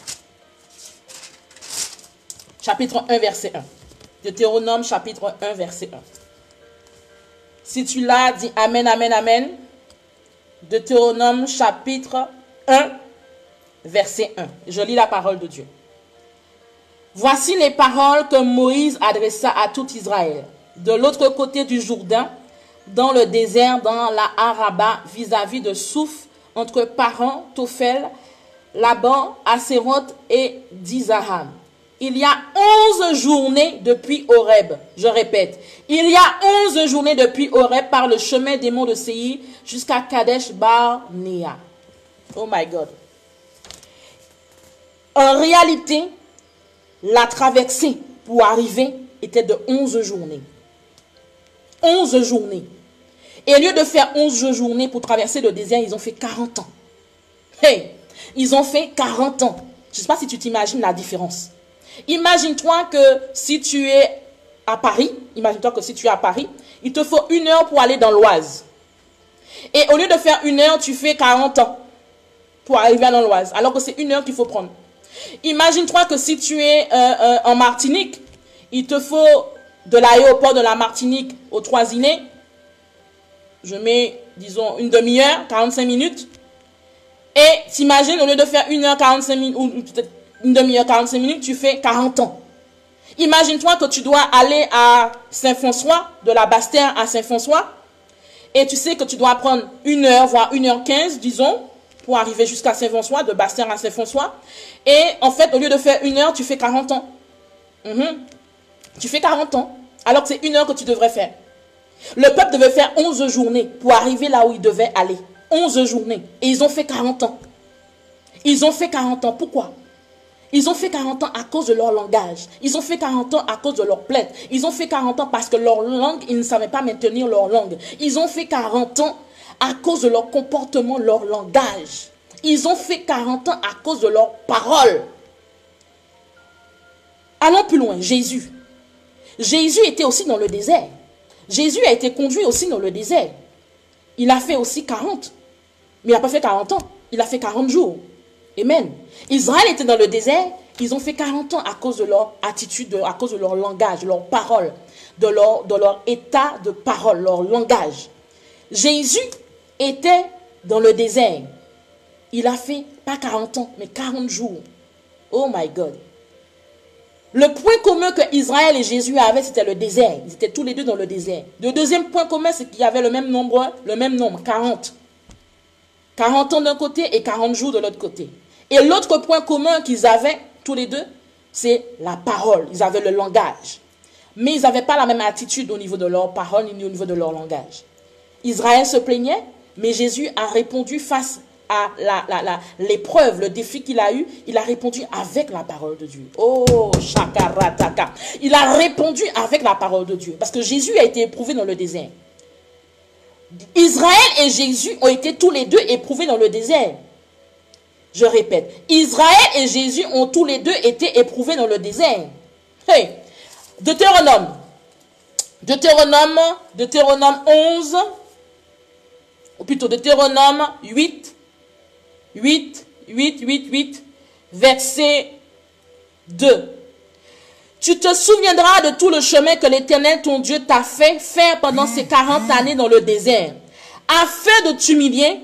Chapitre un, verset un. Deutéronome chapitre un, verset un. Si tu l'as, dis Amen, Amen, Amen. Deutéronome chapitre un, verset un. Je lis la parole de Dieu. Voici les paroles que Moïse adressa à tout Israël, de l'autre côté du Jourdain, dans le désert, dans la Araba, vis-à-vis de Souf, entre Paran, Tophel, Laban, Asséroth et Dizaham. Il y a onze journées depuis Horeb. Je répète, il y a onze journées depuis Horeb par le chemin des monts de Séir jusqu'à Kadesh Barnéa. Oh my God. En réalité, la traversée pour arriver était de onze journées. onze journées. Et au lieu de faire onze journées pour traverser le désert, ils ont fait quarante ans. Hey, ils ont fait quarante ans. Je ne sais pas si tu t'imagines la différence. Imagine-toi que si tu es à Paris, imagine-toi que si tu es à Paris, il te faut une heure pour aller dans l'Oise. Et au lieu de faire une heure, tu fais quarante ans pour arriver dans l'Oise, alors que c'est une heure qu'il faut prendre. Imagine-toi que si tu es euh, euh, en Martinique, il te faut de l'aéroport de la Martinique au Troisinet, je mets, disons, une demi-heure, quarante-cinq minutes. Et t'imagines, au lieu de faire une heure, quarante-cinq minutes, ou peut-être une demi-heure, quarante-cinq minutes, tu fais quarante ans. Imagine-toi que tu dois aller à Saint-François, de la Basse-Terre à Saint-François, et tu sais que tu dois prendre une heure, voire une heure quinze, disons, pour arriver jusqu'à Saint-François, de Basse-Terre à Saint-François. Et en fait, au lieu de faire une heure, tu fais quarante ans. Mm-hmm. Tu fais quarante ans, alors que c'est une heure que tu devrais faire. Le peuple devait faire onze journées pour arriver là où il devait aller. onze journées. Et ils ont fait quarante ans. Ils ont fait quarante ans. Pourquoi? Ils ont fait quarante ans à cause de leur langage. Ils ont fait quarante ans à cause de leur plainte. Ils ont fait quarante ans parce que leur langue, ils ne savaient pas maintenir leur langue. Ils ont fait quarante ans à cause de leur comportement, leur langage. Ils ont fait quarante ans à cause de leurs paroles. Allons plus loin. Jésus. Jésus était aussi dans le désert. Jésus a été conduit aussi dans le désert. Il a fait aussi quarante. Mais il n'a pas fait quarante ans. Il a fait quarante jours. Amen. Israël était dans le désert Ils ont fait quarante ans à cause de leur attitude, de, à cause de leur langage, de leur parole, de leur, de leur état de parole, leur langage. Jésus était dans le désert. Il a fait, pas quarante ans, mais quarante jours. Oh my God. Le point commun que Israël et Jésus avaient, c'était le désert. Ils étaient tous les deux dans le désert. Le deuxième point commun, c'est qu'il y avait le même nombre, le même nombre, quarante. quarante ans d'un côté et quarante jours de l'autre côté. Et l'autre point commun qu'ils avaient, tous les deux, c'est la parole. Ils avaient le langage. Mais ils n'avaient pas la même attitude au niveau de leur parole ni au niveau de leur langage. Israël se plaignait, mais Jésus a répondu face à la, la, la, l'épreuve, le défi qu'il a eu. Il a répondu avec la parole de Dieu. Oh, shakarataka. Il a répondu avec la parole de Dieu. Parce que Jésus a été éprouvé dans le désert. Israël et Jésus ont été tous les deux éprouvés dans le désert. Je répète, Israël et Jésus ont tous les deux été éprouvés dans le désert. Hey, Deutéronome, Deutéronome, Deutéronome onze, ou plutôt Deutéronome huit, huit, huit, huit, huit, verset deux. Tu te souviendras de tout le chemin que l'Éternel, ton Dieu, t'a fait faire pendant ces quarante années dans le désert, afin de t'humilier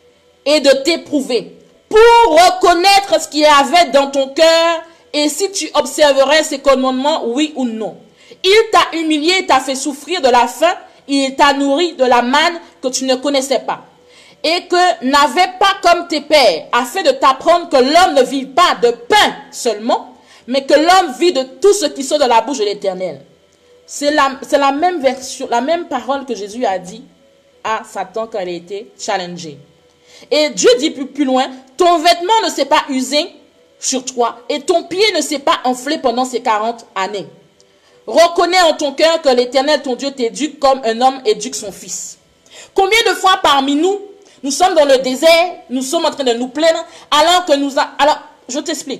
et de t'éprouver, pour reconnaître ce qu'il y avait dans ton cœur, et si tu observerais ses commandements, oui ou non. Il t'a humilié et t'a fait souffrir de la faim, il t'a nourri de la manne que tu ne connaissais pas, et que n'avait pas comme tes pères, afin de t'apprendre que l'homme ne vit pas de pain seulement, mais que l'homme vit de tout ce qui sort de la bouche de l'Éternel. C'est la, c'est la même version, la même parole que Jésus a dit à Satan quand il a été challengé. Et Dieu dit plus, plus loin, ton vêtement ne s'est pas usé sur toi, et ton pied ne s'est pas enflé pendant ces quarante années. Reconnais en ton cœur que l'Éternel, ton Dieu, t'éduque comme un homme éduque son fils. Combien de fois parmi nous, nous sommes dans le désert, nous sommes en train de nous plaindre, alors que nous... A... Alors, je t'explique.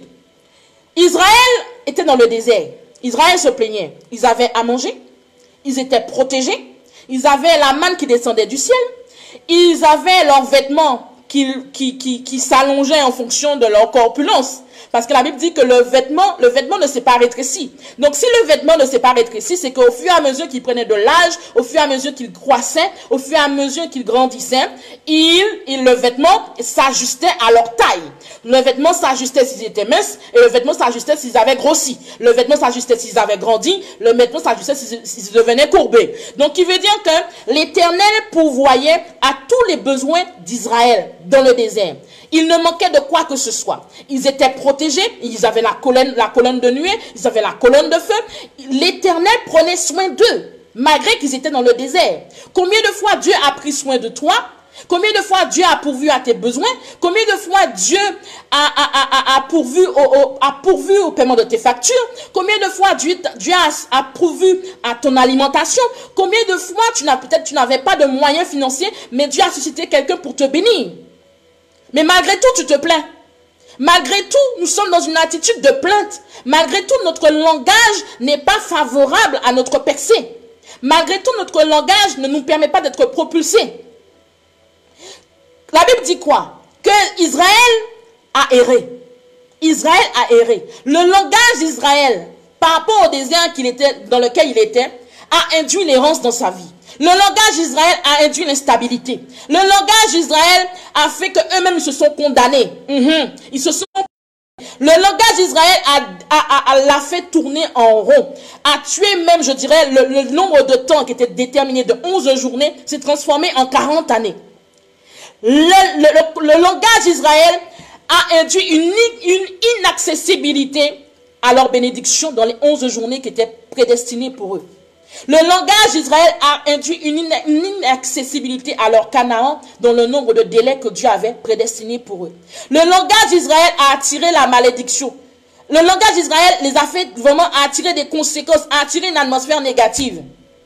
Israël était dans le désert. Israël se plaignait. Ils avaient à manger. Ils étaient protégés. Ils avaient la manne qui descendait du ciel. Ils avaient leurs vêtements qui, qui, qui, qui s'allongeaient en fonction de leur corpulence. Parce que la Bible dit que le vêtement, le vêtement ne s'est pas rétréci. Donc si le vêtement ne s'est pas rétréci, c'est qu'au fur et à mesure qu'il prenait de l'âge, au fur et à mesure qu'il croissait, au fur et à mesure qu'il grandissait, il, il, le vêtement s'ajustait à leur taille. Le vêtement s'ajustait s'ils étaient minces, et le vêtement s'ajustait s'ils avaient grossi. Le vêtement s'ajustait s'ils avaient grandi, le vêtement s'ajustait s'ils, s'ils devenaient courbés. Donc il veut dire que l'Éternel pourvoyait à tous les besoins d'Israël dans le désert. Il ne manquait de quoi que ce soit. Ils étaient protégés, ils avaient la colonne, la colonne de nuée, ils avaient la colonne de feu. L'Éternel prenait soin d'eux, malgré qu'ils étaient dans le désert. Combien de fois Dieu a pris soin de toi? Combien de fois Dieu a pourvu à tes besoins? Combien de fois Dieu a, a, a, a, pourvu, au, au, a pourvu au paiement de tes factures? Combien de fois Dieu, Dieu a, a pourvu à ton alimentation? Combien de fois tu n'as peut-être tu n'avais pas de moyens financiers, mais Dieu a suscité quelqu'un pour te bénir? Mais malgré tout, tu te plains. Malgré tout, nous sommes dans une attitude de plainte. Malgré tout, notre langage n'est pas favorable à notre percée. Malgré tout, notre langage ne nous permet pas d'être propulsés. La Bible dit quoi? Que Israël a erré. Israël a erré. Le langage d'Israël, par rapport au désert qu'il était, dans lequel il était, a induit l'errance dans sa vie. Le langage d'Israël a induit l'instabilité. Le langage d'Israël a fait qu'eux-mêmes se sont condamnés. Mm-hmm. Ils se sont... Le langage d'Israël a, a, a, l'a fait tourner en rond. A tué même, je dirais, le, le nombre de temps qui était déterminé de onze journées s'est transformé en quarante années. Le, le, le, le langage d'Israël a induit une, une inaccessibilité à leur bénédiction dans les onze journées qui étaient prédestinées pour eux. Le langage d'Israël a induit une, une inaccessibilité à leur Canaan dans le nombre de délais que Dieu avait prédestinés pour eux. Le langage d'Israël a attiré la malédiction. Le langage d'Israël les a fait vraiment attirer des conséquences, a attiré une atmosphère négative.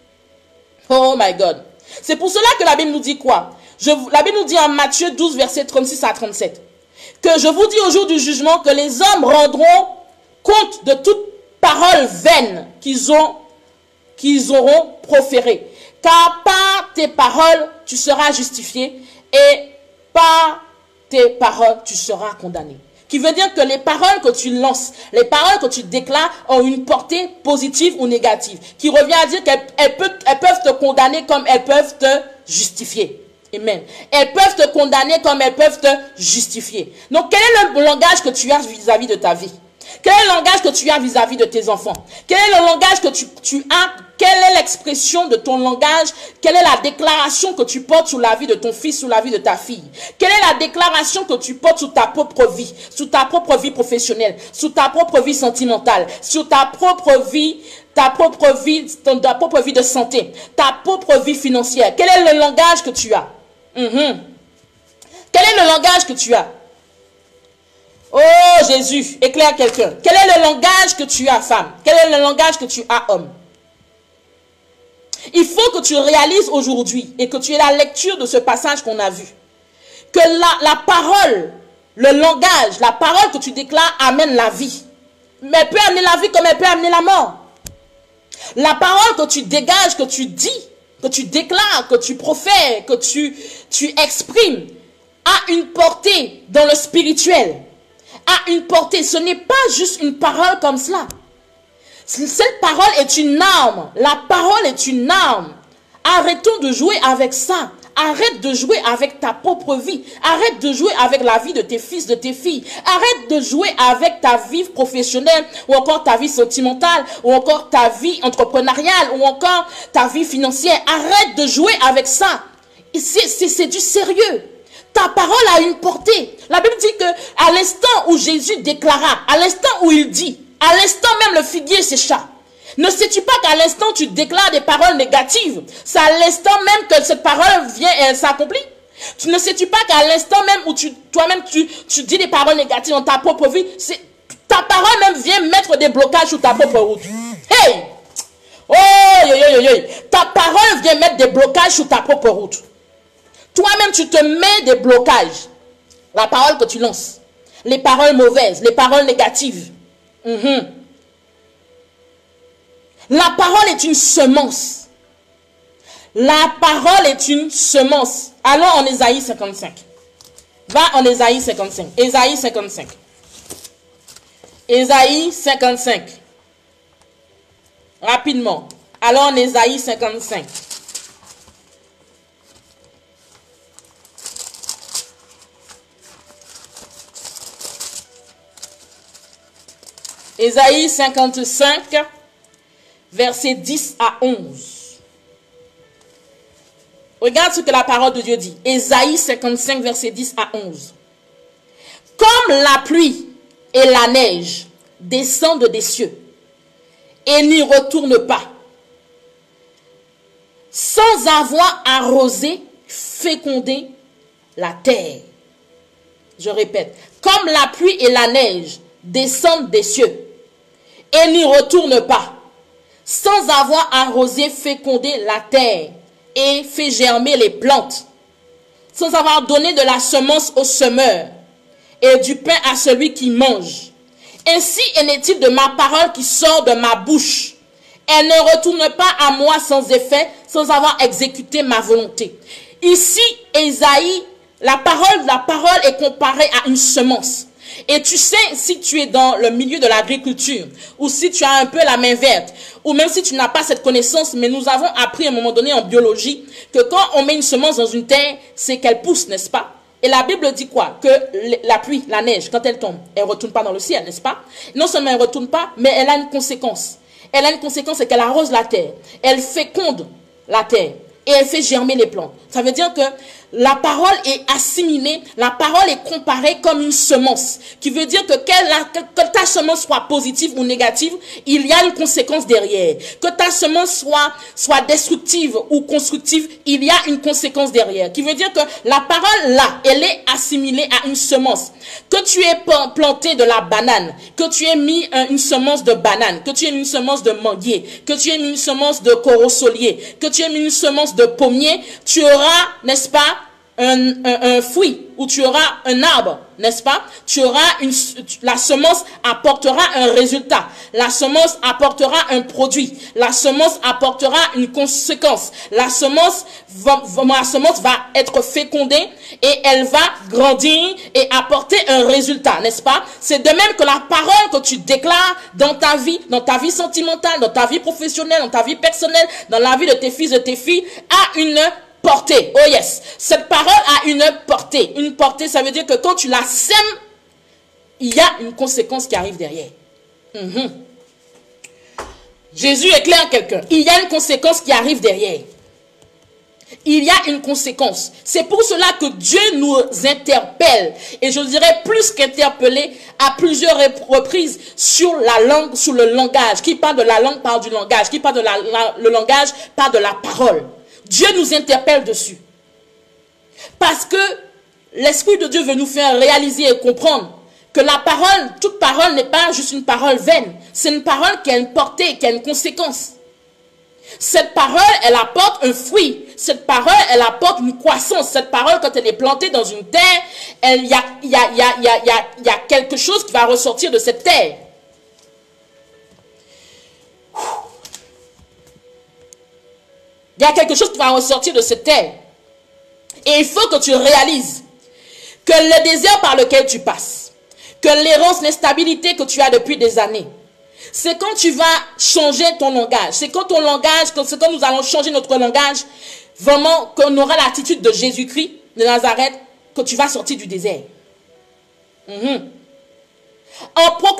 Oh my God. C'est pour cela que la Bible nous dit quoi? Je, la Bible nous dit en Matthieu douze, versets trente-six à trente-sept, que je vous dis au jour du jugement que les hommes rendront compte de toute parole vaine qu'ils ont qu'ils auront proféré. Car par tes paroles, tu seras justifié et par tes paroles, tu seras condamné. Qui veut dire que les paroles que tu lances, les paroles que tu déclares ont une portée positive ou négative. Qui revient à dire qu'elles elles peuvent, elles peuvent te condamner comme elles peuvent te justifier. Amen. Elles peuvent te condamner comme elles peuvent te justifier. Donc, quel est le langage que tu as vis-à-vis de ta vie? Quel est le langage que tu as vis-à-vis de tes enfants? Quel est le langage que tu, tu as? Quelle est l'expression de ton langage? Quelle est la déclaration que tu portes sur la vie de ton fils, sur la vie de ta fille? Quelle est la déclaration que tu portes sur ta propre vie, sur ta propre vie professionnelle, sur ta propre vie sentimentale, sur ta propre vie, ta propre vie, ton, ta propre vie de santé, ta propre vie financière? Quel est le langage que tu as? Mm-hmm. Quel est le langage que tu as? Oh Jésus, éclaire quelqu'un. Quel est le langage que tu as, femme? Quel est le langage que tu as, homme? Il faut que tu réalises aujourd'hui et que tu aies la lecture de ce passage qu'on a vu. Que la, la parole, le langage, la parole que tu déclares amène la vie. Mais elle peut amener la vie comme elle peut amener la mort. La parole que tu dégages, que tu dis, que tu déclares, que tu profères, que tu, tu exprimes, a une portée dans le spirituel. A une portée. Ce n'est pas juste une parole comme cela. Cette parole est une arme. La parole est une arme. Arrêtons de jouer avec ça. Arrête de jouer avec ta propre vie. Arrête de jouer avec la vie de tes fils, de tes filles. Arrête de jouer avec ta vie professionnelle ou encore ta vie sentimentale ou encore ta vie entrepreneuriale ou encore ta vie financière. Arrête de jouer avec ça. C'est du sérieux. Ta parole a une portée. La Bible dit que à l'instant où Jésus déclara, à l'instant où il dit, à l'instant même le figuier sécha. Ne sais-tu pas qu'à l'instant tu déclares des paroles négatives, c'est à l'instant même que cette parole vient et elle s'accomplit? Tu ne sais-tu pas qu'à l'instant même où tu toi-même tu, tu dis des paroles négatives dans ta propre vie, c'est ta parole même vient mettre des blocages sur ta propre route. Hey! Oh, yo, yo, yo, yo. Ta parole vient mettre des blocages sur ta propre route. Toi-même, tu te mets des blocages. La parole que tu lances. Les paroles mauvaises, les paroles négatives. Mm-hmm. La parole est une semence. La parole est une semence. Allons en Ésaïe cinquante-cinq. Va en Ésaïe cinquante-cinq. Ésaïe cinquante-cinq. Ésaïe cinquante-cinq. Rapidement. Allons en Ésaïe cinquante-cinq. Ésaïe cinquante-cinq, versets dix à onze. Regarde ce que la parole de Dieu dit. Ésaïe cinquante-cinq, versets dix à onze. Comme la pluie et la neige descendent des cieux et n'y retournent pas, sans avoir arrosé, fécondé la terre. Je répète, comme la pluie et la neige descendent des cieux et n'y retournent pas, sans avoir arrosé, fécondé la terre et fait germer les plantes, sans avoir donné de la semence au semeur et du pain à celui qui mange. Ainsi en est-il de ma parole qui sort de ma bouche. Elle ne retourne pas à moi sans effet, sans avoir exécuté ma volonté. Ici, Ésaïe, la parole, la parole est comparée à une semence. Et tu sais, si tu es dans le milieu de l'agriculture, ou si tu as un peu la main verte, ou même si tu n'as pas cette connaissance, mais nous avons appris à un moment donné en biologie, que quand on met une semence dans une terre, c'est qu'elle pousse, n'est-ce pas? Et la Bible dit quoi? Que la pluie, la neige, quand elle tombe, elle ne retourne pas dans le ciel, n'est-ce pas? Non seulement elle ne retourne pas, mais elle a une conséquence. Elle a une conséquence, c'est qu'elle arrose la terre. Elle féconde la terre. Et elle fait germer les plantes. Ça veut dire que la parole est assimilée, la parole est comparée comme une semence. Qui veut dire que, que, que ta semence soit positive ou négative, il y a une conséquence derrière. Que ta semence soit, soit destructive ou constructive, il y a une conséquence derrière. Qui veut dire que la parole là, elle est assimilée à une semence. Que tu aies planté de la banane, que tu aies mis une semence de banane, que tu aies mis une semence de manguier, que tu aies mis une semence de corosolier, que tu aies mis une semence de pommier, tu auras, n'est-ce pas, un, un, un fruit, où tu auras un arbre, n'est-ce pas? Tu auras une, la semence apportera un résultat. La semence apportera un produit. La semence apportera une conséquence. La semence va, la semence va être fécondée et elle va grandir et apporter un résultat, n'est-ce pas? C'est de même que la parole que tu déclares dans ta vie, dans ta vie sentimentale, dans ta vie professionnelle, dans ta vie personnelle, dans la vie de tes fils et de tes filles, a une portée. Oh yes. Cette parole a une portée. Une portée, ça veut dire que quand tu la sèmes, il y a une conséquence qui arrive derrière. Mm-hmm. Jésus éclaire quelqu'un. Il y a une conséquence qui arrive derrière. Il y a une conséquence. C'est pour cela que Dieu nous interpelle. Et je dirais plus qu'interpeller à plusieurs reprises sur la langue, sur le langage. Qui parle de la langue parle du langage. Qui parle de la, la, le langage parle de la parole. Dieu nous interpelle dessus. Parce que l'Esprit de Dieu veut nous faire réaliser et comprendre que la parole, toute parole n'est pas juste une parole vaine. C'est une parole qui a une portée, qui a une conséquence. Cette parole, elle apporte un fruit. Cette parole, elle apporte une croissance. Cette parole, quand elle est plantée dans une terre, il y a, y, a, y, a, y, a, y, a, y a quelque chose qui va ressortir de cette terre. Il y a quelque chose qui va ressortir de cette terre. Et il faut que tu réalises que le désert par lequel tu passes, que l'errance, l'instabilité que tu as depuis des années, c'est quand tu vas changer ton langage. C'est quand ton langage, c'est quand nous allons changer notre langage, vraiment qu'on aura l'attitude de Jésus-Christ de Nazareth, que tu vas sortir du désert. Mm-hmm. En pro...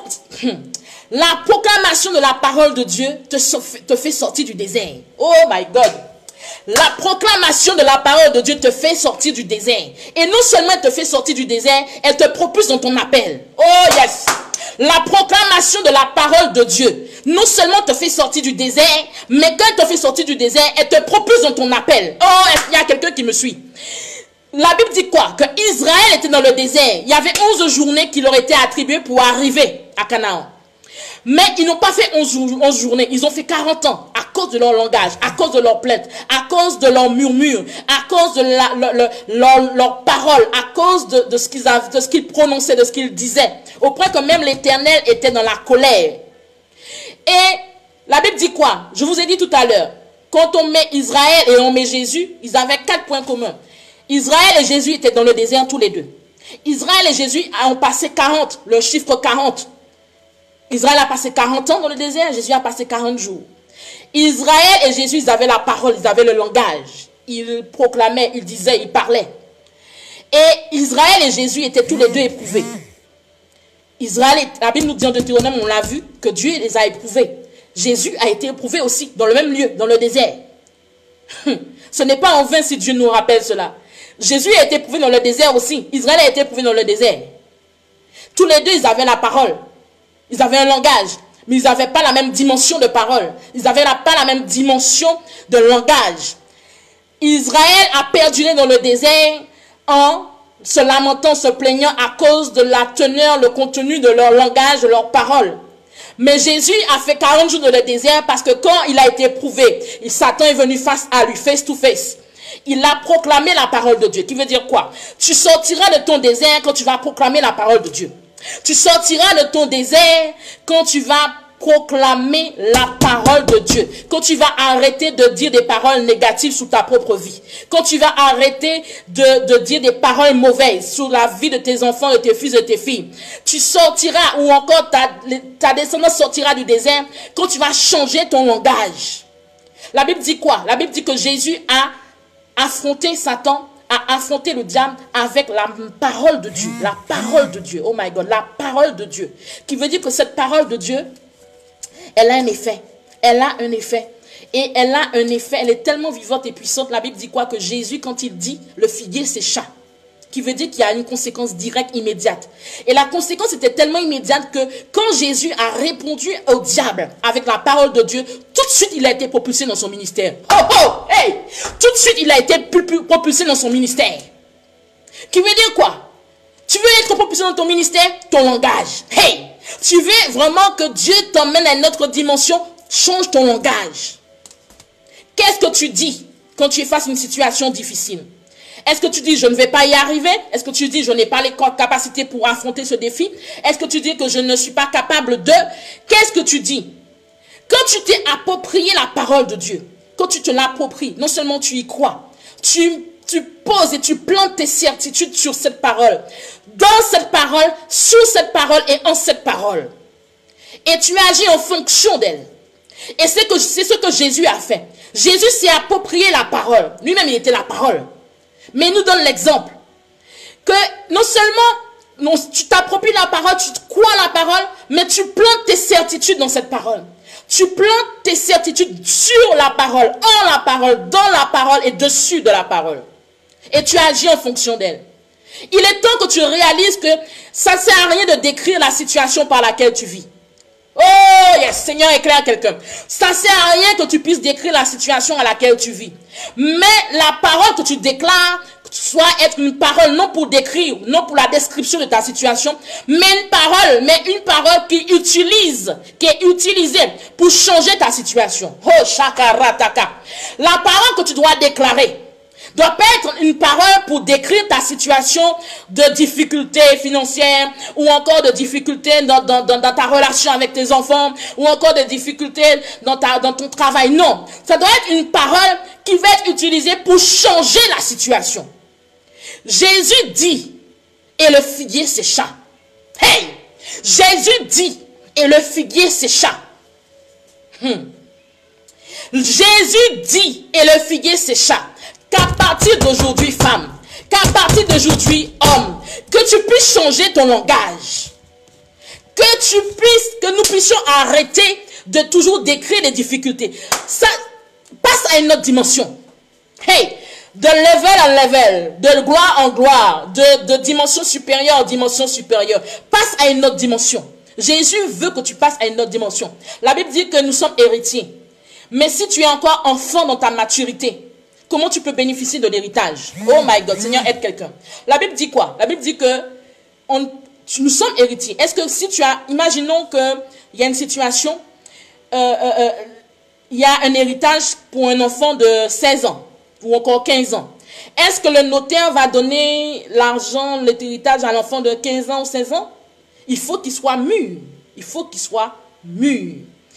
La proclamation de la parole de Dieu te, te fait sortir du désert. Oh my God. La proclamation de la parole de Dieu te fait sortir du désert. Et non seulement elle te fait sortir du désert, elle te propulse dans ton appel. Oh yes. La proclamation de la parole de Dieu non seulement te fait sortir du désert, mais quand elle te fait sortir du désert, elle te propulse dans ton appel. Oh, est-ce qu'il y a quelqu'un qui me suit? La Bible dit quoi? Que Israël était dans le désert. Il y avait onze journées qui leur étaient attribuées pour arriver à Canaan. Mais ils n'ont pas fait onze journées, ils ont fait quarante ans à cause de leur langage, à cause de leur plainte, à cause de leur murmure, à cause de la, le, le, leur, leur parole, à cause de, de ce qu'ils de ce qu'ils prononçaient, de ce qu'ils disaient, au point que même l'Éternel était dans la colère. Et la Bible dit quoi? Je vous ai dit tout à l'heure, quand on met Israël et on met Jésus, ils avaient quatre points communs. Israël et Jésus étaient dans le désert tous les deux. Israël et Jésus ont passé quarante, le chiffre quarante. Israël a passé quarante ans dans le désert, Jésus a passé quarante jours. Israël et Jésus, ils avaient la parole, ils avaient le langage. Ils proclamaient, ils disaient, ils parlaient. Et Israël et Jésus étaient tous les deux éprouvés. Israël, la Bible nous dit en Deutéronome, on l'a vu, que Dieu les a éprouvés. Jésus a été éprouvé aussi, dans le même lieu, dans le désert. Ce n'est pas en vain si Dieu nous rappelle cela. Jésus a été éprouvé dans le désert aussi. Israël a été éprouvé dans le désert. Tous les deux, ils avaient la parole. Ils avaient un langage, mais ils n'avaient pas la même dimension de parole. Ils n'avaient pas la même dimension de langage. Israël a perduré dans le désert en se lamentant, se plaignant à cause de la teneur, le contenu de leur langage, de leur parole. Mais Jésus a fait quarante jours dans le désert parce que quand il a été éprouvé, Satan est venu face à lui, face to face. Il a proclamé la parole de Dieu. Qui veut dire quoi? Tu sortiras de ton désert quand tu vas proclamer la parole de Dieu. Tu sortiras de ton désert quand tu vas proclamer la parole de Dieu. Quand tu vas arrêter de dire des paroles négatives sur ta propre vie. Quand tu vas arrêter de, de dire des paroles mauvaises sur la vie de tes enfants, de tes fils et de tes filles. Tu sortiras, ou encore ta, ta descendance sortira du désert quand tu vas changer ton langage. La Bible dit quoi? La Bible dit que Jésus a affronté Satan, à affronter le diable avec la parole de Dieu. La parole de Dieu. Oh my God. La parole de Dieu. Qui veut dire que cette parole de Dieu, elle a un effet. Elle a un effet. Et elle a un effet. Elle est tellement vivante et puissante. La Bible dit quoi? Que Jésus, quand il dit, le figuier sécha. Qui veut dire qu'il y a une conséquence directe, immédiate. Et la conséquence était tellement immédiate que quand Jésus a répondu au diable avec la parole de Dieu, tout de suite il a été propulsé dans son ministère. Oh oh, hey! Tout de suite il a été propulsé dans son ministère. Qui veut dire quoi? Tu veux être propulsé dans ton ministère? Ton langage. Hey! Tu veux vraiment que Dieu t'emmène à une autre dimension? Change ton langage. Qu'est-ce que tu dis quand tu es face à une situation difficile? Est-ce que tu dis je ne vais pas y arriver? Est-ce que tu dis je n'ai pas les capacités pour affronter ce défi? Est-ce que tu dis que je ne suis pas capable de? Qu'est-ce que tu dis? Quand tu t'es approprié la parole de Dieu, quand tu te l'appropries, non seulement tu y crois, tu, tu poses et tu plantes tes certitudes sur cette parole, dans cette parole, sur cette parole et en cette parole. Et tu agis en fonction d'elle. Et c'est que c'est ce que Jésus a fait. Jésus s'est approprié la parole. Lui-même, il était la parole. Mais il nous donne l'exemple que non seulement non, tu t'appropries la parole, tu crois la parole, mais tu plantes tes certitudes dans cette parole. Tu plantes tes certitudes sur la parole, en la parole, dans la parole et dessus de la parole. Et tu agis en fonction d'elle. Il est temps que tu réalises que ça ne sert à rien de décrire la situation par laquelle tu vis. Oh, yes, Seigneur, éclaire quelqu'un. Ça ne sert à rien que tu puisses décrire la situation à laquelle tu vis. Mais la parole que tu déclares soit être une parole non pour décrire, non pour la description de ta situation, mais une parole, mais une parole qui utilise, qui est utilisée pour changer ta situation. Oh, shakarataka. La parole que tu dois déclarer doit pas être une parole pour décrire ta situation de difficulté financière ou encore de difficulté dans, dans, dans, dans ta relation avec tes enfants ou encore de difficultés dans, ta, dans ton travail. Non, ça doit être une parole qui va être utilisée pour changer la situation. Jésus dit et le figuier sécha. Hey! Jésus dit et le figuier sécha. Hmm. Jésus dit et le figuier sécha. Qu'à partir d'aujourd'hui, femme, qu'à partir d'aujourd'hui, homme, que tu puisses changer ton langage. Que tu puisses, que nous puissions arrêter de toujours décrire les difficultés. Ça passe à une autre dimension. Hey, de level en level, de gloire en gloire, de, de dimension supérieure en dimension supérieure. Passe à une autre dimension. Jésus veut que tu passes à une autre dimension. La Bible dit que nous sommes héritiers. Mais si tu es encore enfant dans ta maturité, comment tu peux bénéficier de l'héritage? Oh my God, Seigneur, aide quelqu'un. La Bible dit quoi? La Bible dit que on, nous sommes héritiers. Est-ce que si tu as, imaginons qu'il y a une situation, euh, euh, euh, il y a un héritage pour un enfant de seize ans ou encore quinze ans. Est-ce que le notaire va donner l'argent, l'héritage à l'enfant de quinze ans ou seize ans? Il faut qu'il soit mûr. Il faut qu'il soit mûr.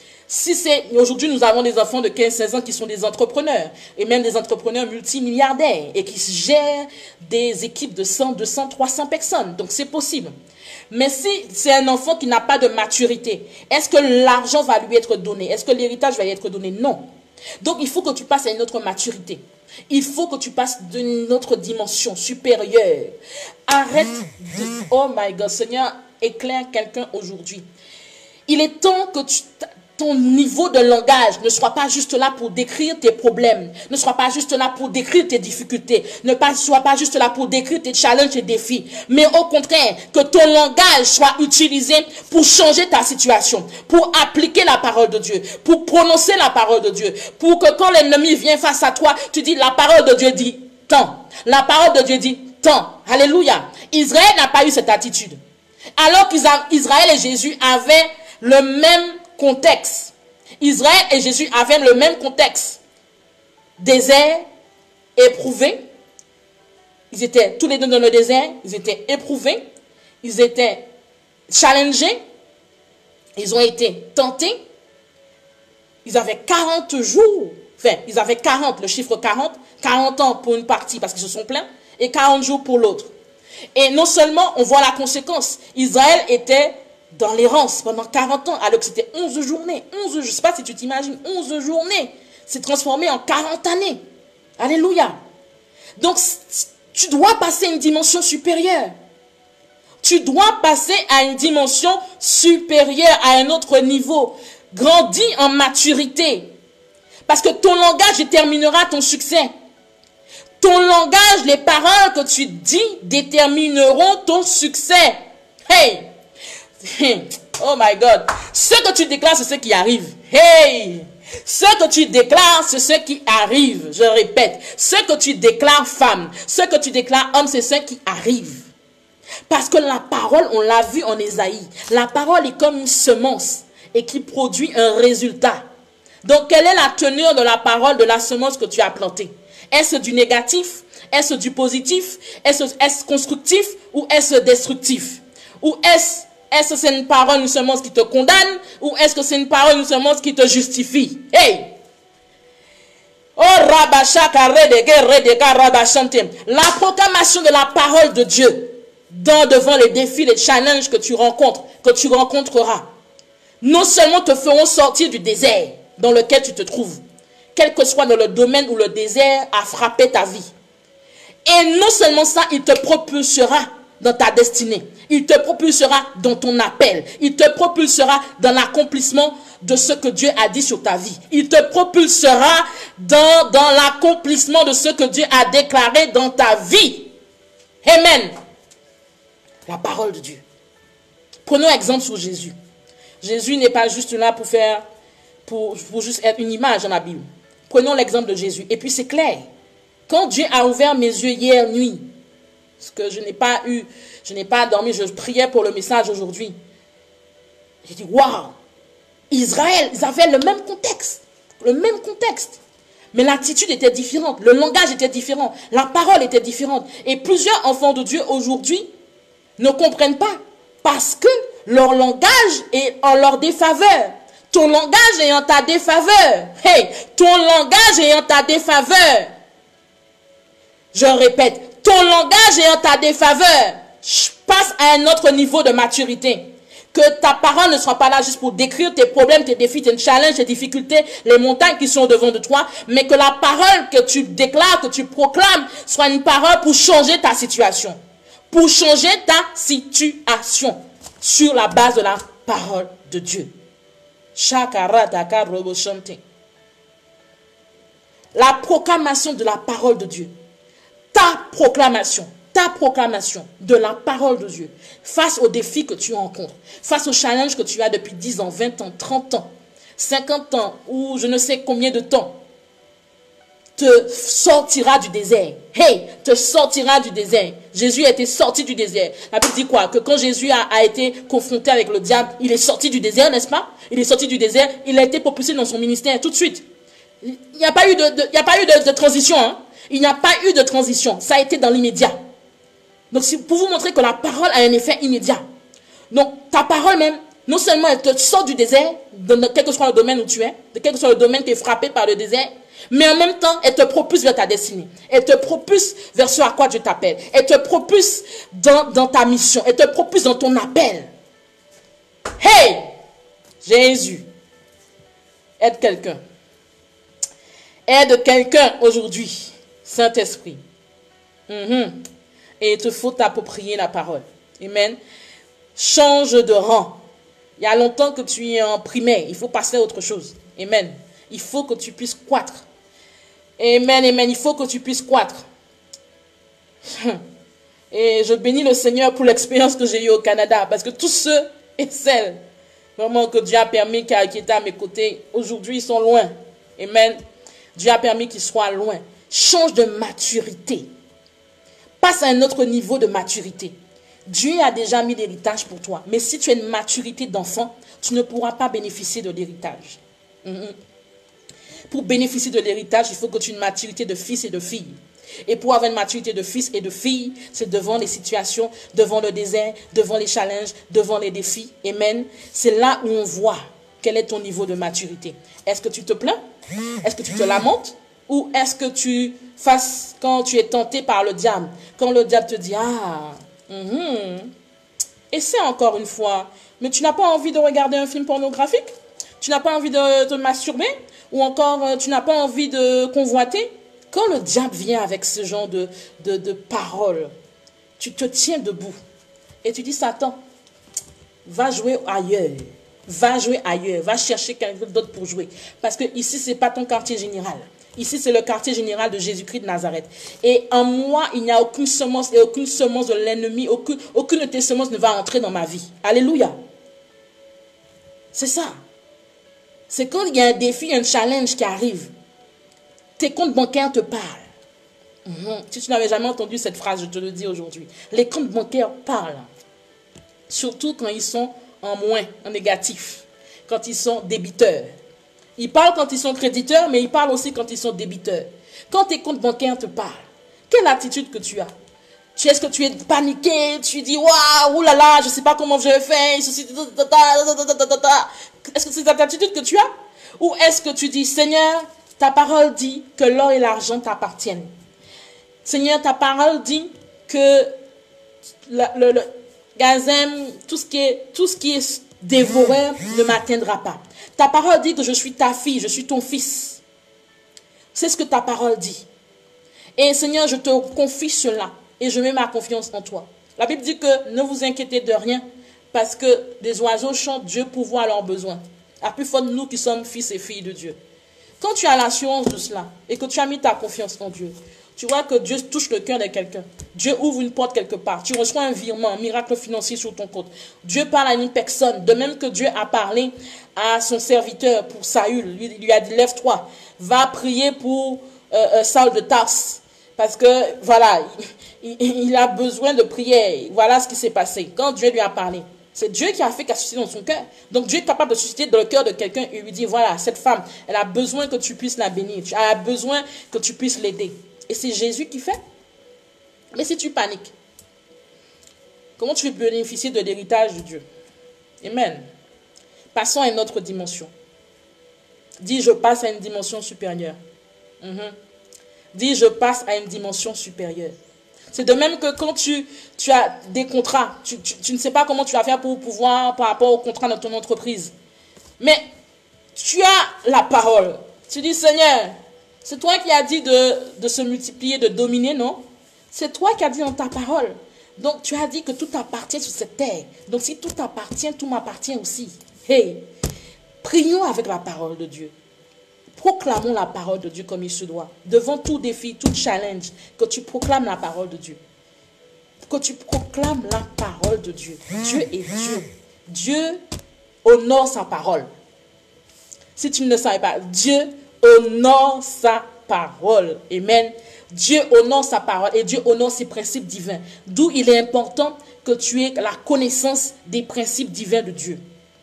Si c'est, aujourd'hui, nous avons des enfants de quinze seize ans qui sont des entrepreneurs, et même des entrepreneurs multimilliardaires, et qui gèrent des équipes de cent, deux cents, trois cents personnes. Donc, c'est possible. Mais si c'est un enfant qui n'a pas de maturité, est-ce que l'argent va lui être donné? Est-ce que l'héritage va lui être donné? Non. Donc, il faut que tu passes à une autre maturité. Il faut que tu passes d'une autre dimension supérieure. Arrête de... Oh my God, Seigneur, éclaire quelqu'un aujourd'hui. Il est temps que tu... ton niveau de langage ne soit pas juste là pour décrire tes problèmes, ne soit pas juste là pour décrire tes difficultés, ne pas, soit pas juste là pour décrire tes challenges, tes défis, mais au contraire, que ton langage soit utilisé pour changer ta situation, pour appliquer la parole de Dieu, pour prononcer la parole de Dieu, pour que quand l'ennemi vient face à toi, tu dis la parole de Dieu dit tant, la parole de Dieu dit tant. Alléluia. Israël n'a pas eu cette attitude. Alors qu'Israël et Jésus avaient le même contexte. Israël et Jésus avaient le même contexte. Désert, éprouvé. Ils étaient tous les deux dans le désert. Ils étaient éprouvés. Ils étaient challengés. Ils ont été tentés. Ils avaient quarante jours. Enfin, ils avaient quarante, le chiffre quarante. quarante ans pour une partie parce qu'ils se sont plaints. Et quarante jours pour l'autre. Et non seulement, on voit la conséquence. Israël était dans l'errance pendant quarante ans, alors que c'était onze journées. onze, je ne sais pas si tu t'imagines, onze journées. C'est transformé en quarante années. Alléluia. Donc, tu dois passer à une dimension supérieure. Tu dois passer à une dimension supérieure, à un autre niveau. Grandis en maturité. Parce que ton langage déterminera ton succès. Ton langage, les paroles que tu dis détermineront ton succès. Hey! Oh my God. Ce que tu déclares, c'est ce qui arrive. Hey! Ce que tu déclares, c'est ce qui arrive. Je répète. Ce que tu déclares, femme, ce que tu déclares, homme, c'est ce qui arrive. Parce que la parole, on l'a vu en Ésaïe, la parole est comme une semence et qui produit un résultat. Donc, quelle est la teneur de la parole, de la semence que tu as plantée? Est-ce du négatif? Est-ce du positif? Est-ce est constructif ou est-ce destructif? Ou est-ce est-ce que c'est une parole non seulement qui te condamne ou est-ce que c'est une parole non seulement qui te justifie? Hey! Oh, la proclamation de la parole de Dieu dans, devant les défis, les challenges que tu rencontres, que tu rencontreras, non seulement te feront sortir du désert dans lequel tu te trouves, quel que soit dans le domaine où le désert a frappé ta vie. Et non seulement ça, il te propulsera dans ta destinée. Il te propulsera dans ton appel. Il te propulsera dans l'accomplissement de ce que Dieu a dit sur ta vie. Il te propulsera dans, dans l'accomplissement de ce que Dieu a déclaré dans ta vie. Amen. La parole de Dieu. Prenons exemple sur Jésus. Jésus n'est pas juste là pour faire, pour, pour juste être une image dans la Bible. Prenons l'exemple de Jésus. Et puis c'est clair. Quand Dieu a ouvert mes yeux hier nuit, parce que je n'ai pas eu, je n'ai pas dormi, je priais pour le message aujourd'hui. J'ai dit, waouh, Israël, ils avaient le même contexte, le même contexte. Mais l'attitude était différente, le langage était différent, la parole était différente. Et plusieurs enfants de Dieu aujourd'hui ne comprennent pas parce que leur langage est en leur défaveur. Ton langage est en ta défaveur. Hey, ton langage est en ta défaveur. Je répète, ton langage est en ta défaveur. Passe à un autre niveau de maturité. Que ta parole ne soit pas là juste pour décrire tes problèmes, tes défis, tes challenges, tes difficultés, les montagnes qui sont devant de toi, mais que la parole que tu déclares, que tu proclames, soit une parole pour changer ta situation. Pour changer ta situation. Sur la base de la parole de Dieu. La proclamation de la parole de Dieu. Ta proclamation. Ta proclamation de la parole de Dieu face aux défis que tu rencontres, face aux challenges que tu as depuis dix ans, vingt ans, trente ans, cinquante ans ou je ne sais combien de temps, te sortira du désert. Hey, te sortira du désert. Jésus a été sorti du désert. La Bible dit quoi? Que quand Jésus a, a été confronté avec le diable, il est sorti du désert, n'est-ce pas? Il est sorti du désert, il a été propulsé dans son ministère tout de suite. Il n'y a pas eu de, de, il n'y a pas eu de, de transition. Hein? Il n'y a pas eu de transition. Ça a été dans l'immédiat. Donc, c'est pour vous montrer que la parole a un effet immédiat. Donc, ta parole même, non seulement elle te sort du désert, de quel que soit le domaine où tu es, de quel que soit le domaine qui est frappé par le désert, mais en même temps, elle te propulse vers ta destinée. Elle te propulse vers ce à quoi Dieu t'appelle. Elle te propulse dans, dans ta mission. Elle te propulse dans ton appel. Hey! Jésus, aide quelqu'un. Aide quelqu'un aujourd'hui. Saint-Esprit. Mm-hmm. Et il te faut t'approprier la parole. Amen. Change de rang. Il y a longtemps que tu es en primaire. Il faut passer à autre chose. Amen. Il faut que tu puisses croître. Amen, amen. Il faut que tu puisses croître. Et je bénis le Seigneur pour l'expérience que j'ai eue au Canada. Parce que tous ceux et celles vraiment que Dieu a permis qui étaient à mes côtés, aujourd'hui ils sont loin. Amen. Dieu a permis qu'ils soient loin. Change de maturité. Passe à un autre niveau de maturité. Dieu a déjà mis l'héritage pour toi. Mais si tu as une maturité d'enfant, tu ne pourras pas bénéficier de l'héritage. Mm-hmm. Pour bénéficier de l'héritage, il faut que tu aies une maturité de fils et de fille. Et pour avoir une maturité de fils et de fille, c'est devant les situations, devant le désert, devant les challenges, devant les défis. Amen. C'est là où on voit quel est ton niveau de maturité. Est-ce que tu te plains? Est-ce que tu te lamentes? Ou est-ce que tu fasses quand tu es tenté par le diable? Quand le diable te dit, ah, mm-hmm, essaie encore une fois. Mais tu n'as pas envie de regarder un film pornographique? Tu n'as pas envie de te masturber? Ou encore, tu n'as pas envie de convoiter? Quand le diable vient avec ce genre de, de, de paroles, tu te tiens debout. Et tu dis, Satan, va jouer ailleurs. Va jouer ailleurs. Va chercher quelqu'un d'autre pour jouer. Parce que ici, ce n'est pas ton quartier général. Ici, c'est le quartier général de Jésus-Christ de Nazareth. Et en moi, il n'y a aucune semence et aucune semence de l'ennemi. Aucune, aucune de tes semences ne va entrer dans ma vie. Alléluia. C'est ça. C'est quand il y a un défi, un challenge qui arrive. Tes comptes bancaires te parlent. Mmh. Si tu n'avais jamais entendu cette phrase, je te le dis aujourd'hui. Les comptes bancaires parlent. Surtout quand ils sont en moins, en négatif. Quand ils sont débiteurs. Ils parlent quand ils sont créditeurs, mais ils parlent aussi quand ils sont débiteurs. Quand tes comptes bancaires te parlent, Quelle attitude que tu as? Tu Est-ce que tu es paniqué? Tu dis, waouh, oulala, je ne sais pas comment je vais faire. Est-ce que c'est cette attitude que tu as? Ou est-ce que tu dis, Seigneur, ta parole dit que l'or et l'argent t'appartiennent. Seigneur, ta parole dit que le, le, le gazem, tout ce qui est, tout ce qui est dévoré ne m'atteindra pas. Ta parole dit que je suis ta fille, je suis ton fils. C'est ce que ta parole dit. Et Seigneur, je te confie cela et je mets ma confiance en toi. La Bible dit que ne vous inquiétez de rien parce que des oiseaux chantent Dieu pour voir leurs besoins. À plus fort de nous qui sommes fils et filles de Dieu. Quand tu as l'assurance de cela et que tu as mis ta confiance en Dieu, tu vois que Dieu touche le cœur de quelqu'un. Dieu ouvre une porte quelque part. Tu reçois un virement, un miracle financier sur ton compte. Dieu parle à une personne. De même que Dieu a parlé à son serviteur pour Saül. Lui, lui a dit, lève-toi, va prier pour euh, euh, Saul de Tarse. Parce que, voilà, il, il, il a besoin de prière. Voilà ce qui s'est passé. Quand Dieu lui a parlé. C'est Dieu qui a fait qu'elle suscite dans son cœur. Donc Dieu est capable de susciter dans le cœur de quelqu'un et lui dire, voilà, cette femme, elle a besoin que tu puisses la bénir. Elle a besoin que tu puisses l'aider. Et c'est Jésus qui fait. Mais si tu paniques, comment tu peux bénéficier de l'héritage de Dieu? Amen. Passons à une autre dimension. Dis, je passe à une dimension supérieure. Mm-hmm. Dis, je passe à une dimension supérieure. C'est de même que quand tu, tu as des contrats, tu, tu, tu ne sais pas comment tu vas faire pour pouvoir, par rapport au contrat de ton entreprise. Mais tu as la parole. Tu dis, Seigneur, c'est toi qui as dit de, de se multiplier, de dominer, non? C'est toi qui as dit dans ta parole. Donc tu as dit que tout appartient sur cette terre. Donc si tout appartient, tout m'appartient aussi. Hey, prions avec la parole de Dieu. Proclamons la parole de Dieu comme il se doit. Devant tout défi, tout challenge, que tu proclames la parole de Dieu. Que tu proclames la parole de Dieu. Dieu est Dieu. Dieu honore sa parole. Si tu ne le savais pas, Dieu honore sa parole. Amen. Dieu honore sa parole et Dieu honore ses principes divins. D'où il est important que tu aies la connaissance des principes divins de Dieu.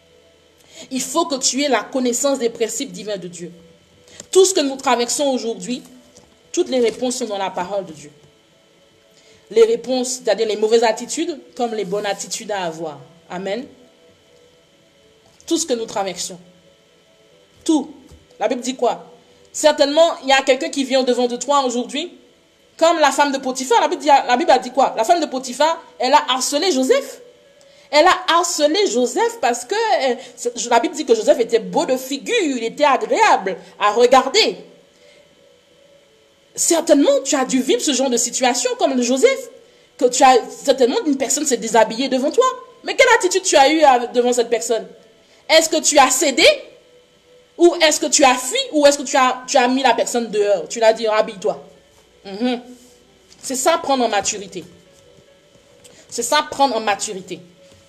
Il faut que tu aies la connaissance des principes divins de Dieu. Tout ce que nous traversons aujourd'hui, toutes les réponses sont dans la parole de Dieu. Les réponses, c'est-à-dire les mauvaises attitudes, comme les bonnes attitudes à avoir. Amen. Tout ce que nous traversons. Tout. La Bible dit quoi? Certainement, il y a quelqu'un qui vient devant de toi aujourd'hui, comme la femme de Potiphar. La Bible, dit, la Bible a dit quoi? La femme de Potiphar, elle a harcelé Joseph. Elle a harcelé Joseph parce que euh, la Bible dit que Joseph était beau de figure, il était agréable à regarder. Certainement, tu as dû vivre ce genre de situation comme le Joseph, que tu as certainement une personne s'est déshabillée devant toi. Mais quelle attitude tu as eue devant cette personne? Est-ce que tu as cédé? Ou est-ce que tu as fui? Ou est-ce que tu as, tu as mis la personne dehors? Tu l'as dit, habille-toi. Mm-hmm. C'est ça prendre en maturité. C'est ça prendre en maturité.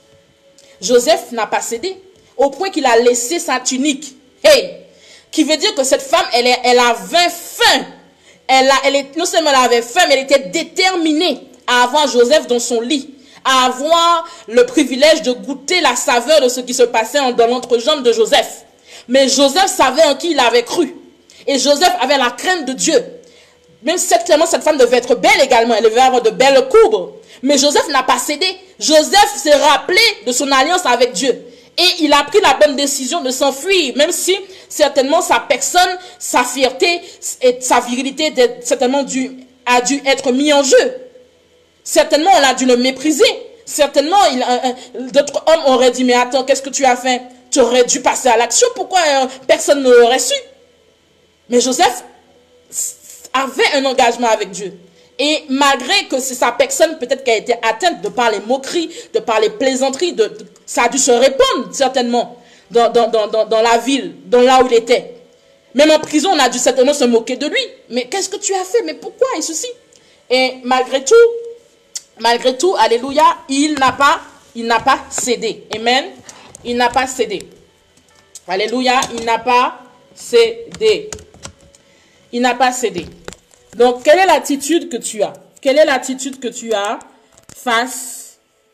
Joseph n'a pas cédé, au point qu'il a laissé sa tunique. Hey! Qui veut dire que cette femme, elle, est, elle avait faim. Elle a, elle est, non seulement elle avait faim, mais elle était déterminée à avoir Joseph dans son lit. À avoir le privilège de goûter la saveur de ce qui se passait dans l'entrejambe de Joseph. Mais Joseph savait en qui il avait cru. Et Joseph avait la crainte de Dieu. Même certainement, cette femme devait être belle également. Elle devait avoir de belles courbes. Mais Joseph n'a pas cédé. Joseph s'est rappelé de son alliance avec Dieu. Et il a pris la bonne décision de s'enfuir. Même si, certainement, sa personne, sa fierté et sa virilité certainement dû, a dû être mis en jeu. Certainement, on a dû le mépriser. Certainement, d'autres hommes auraient dit, mais attends, qu'est-ce que tu as fait? Tu aurais dû passer à l'action. Pourquoi euh, personne ne l'aurait su? Mais Joseph avait un engagement avec Dieu. Et malgré que c'est sa personne, peut-être qu'elle a été atteinte de par les moqueries, de par les plaisanteries, de, de, ça a dû se répandre certainement dans, dans, dans, dans, dans la ville, dans là où il était. Même en prison, on a dû certainement se moquer de lui. Mais qu'est-ce que tu as fait? Mais pourquoi? Et ceci. Et malgré tout, malgré tout, alléluia, il n'a pas, il n'a pas cédé. Amen. Il n'a pas cédé. Alléluia, il n'a pas cédé. Il n'a pas cédé. Donc, quelle est l'attitude que tu as? Quelle est l'attitude que tu as face?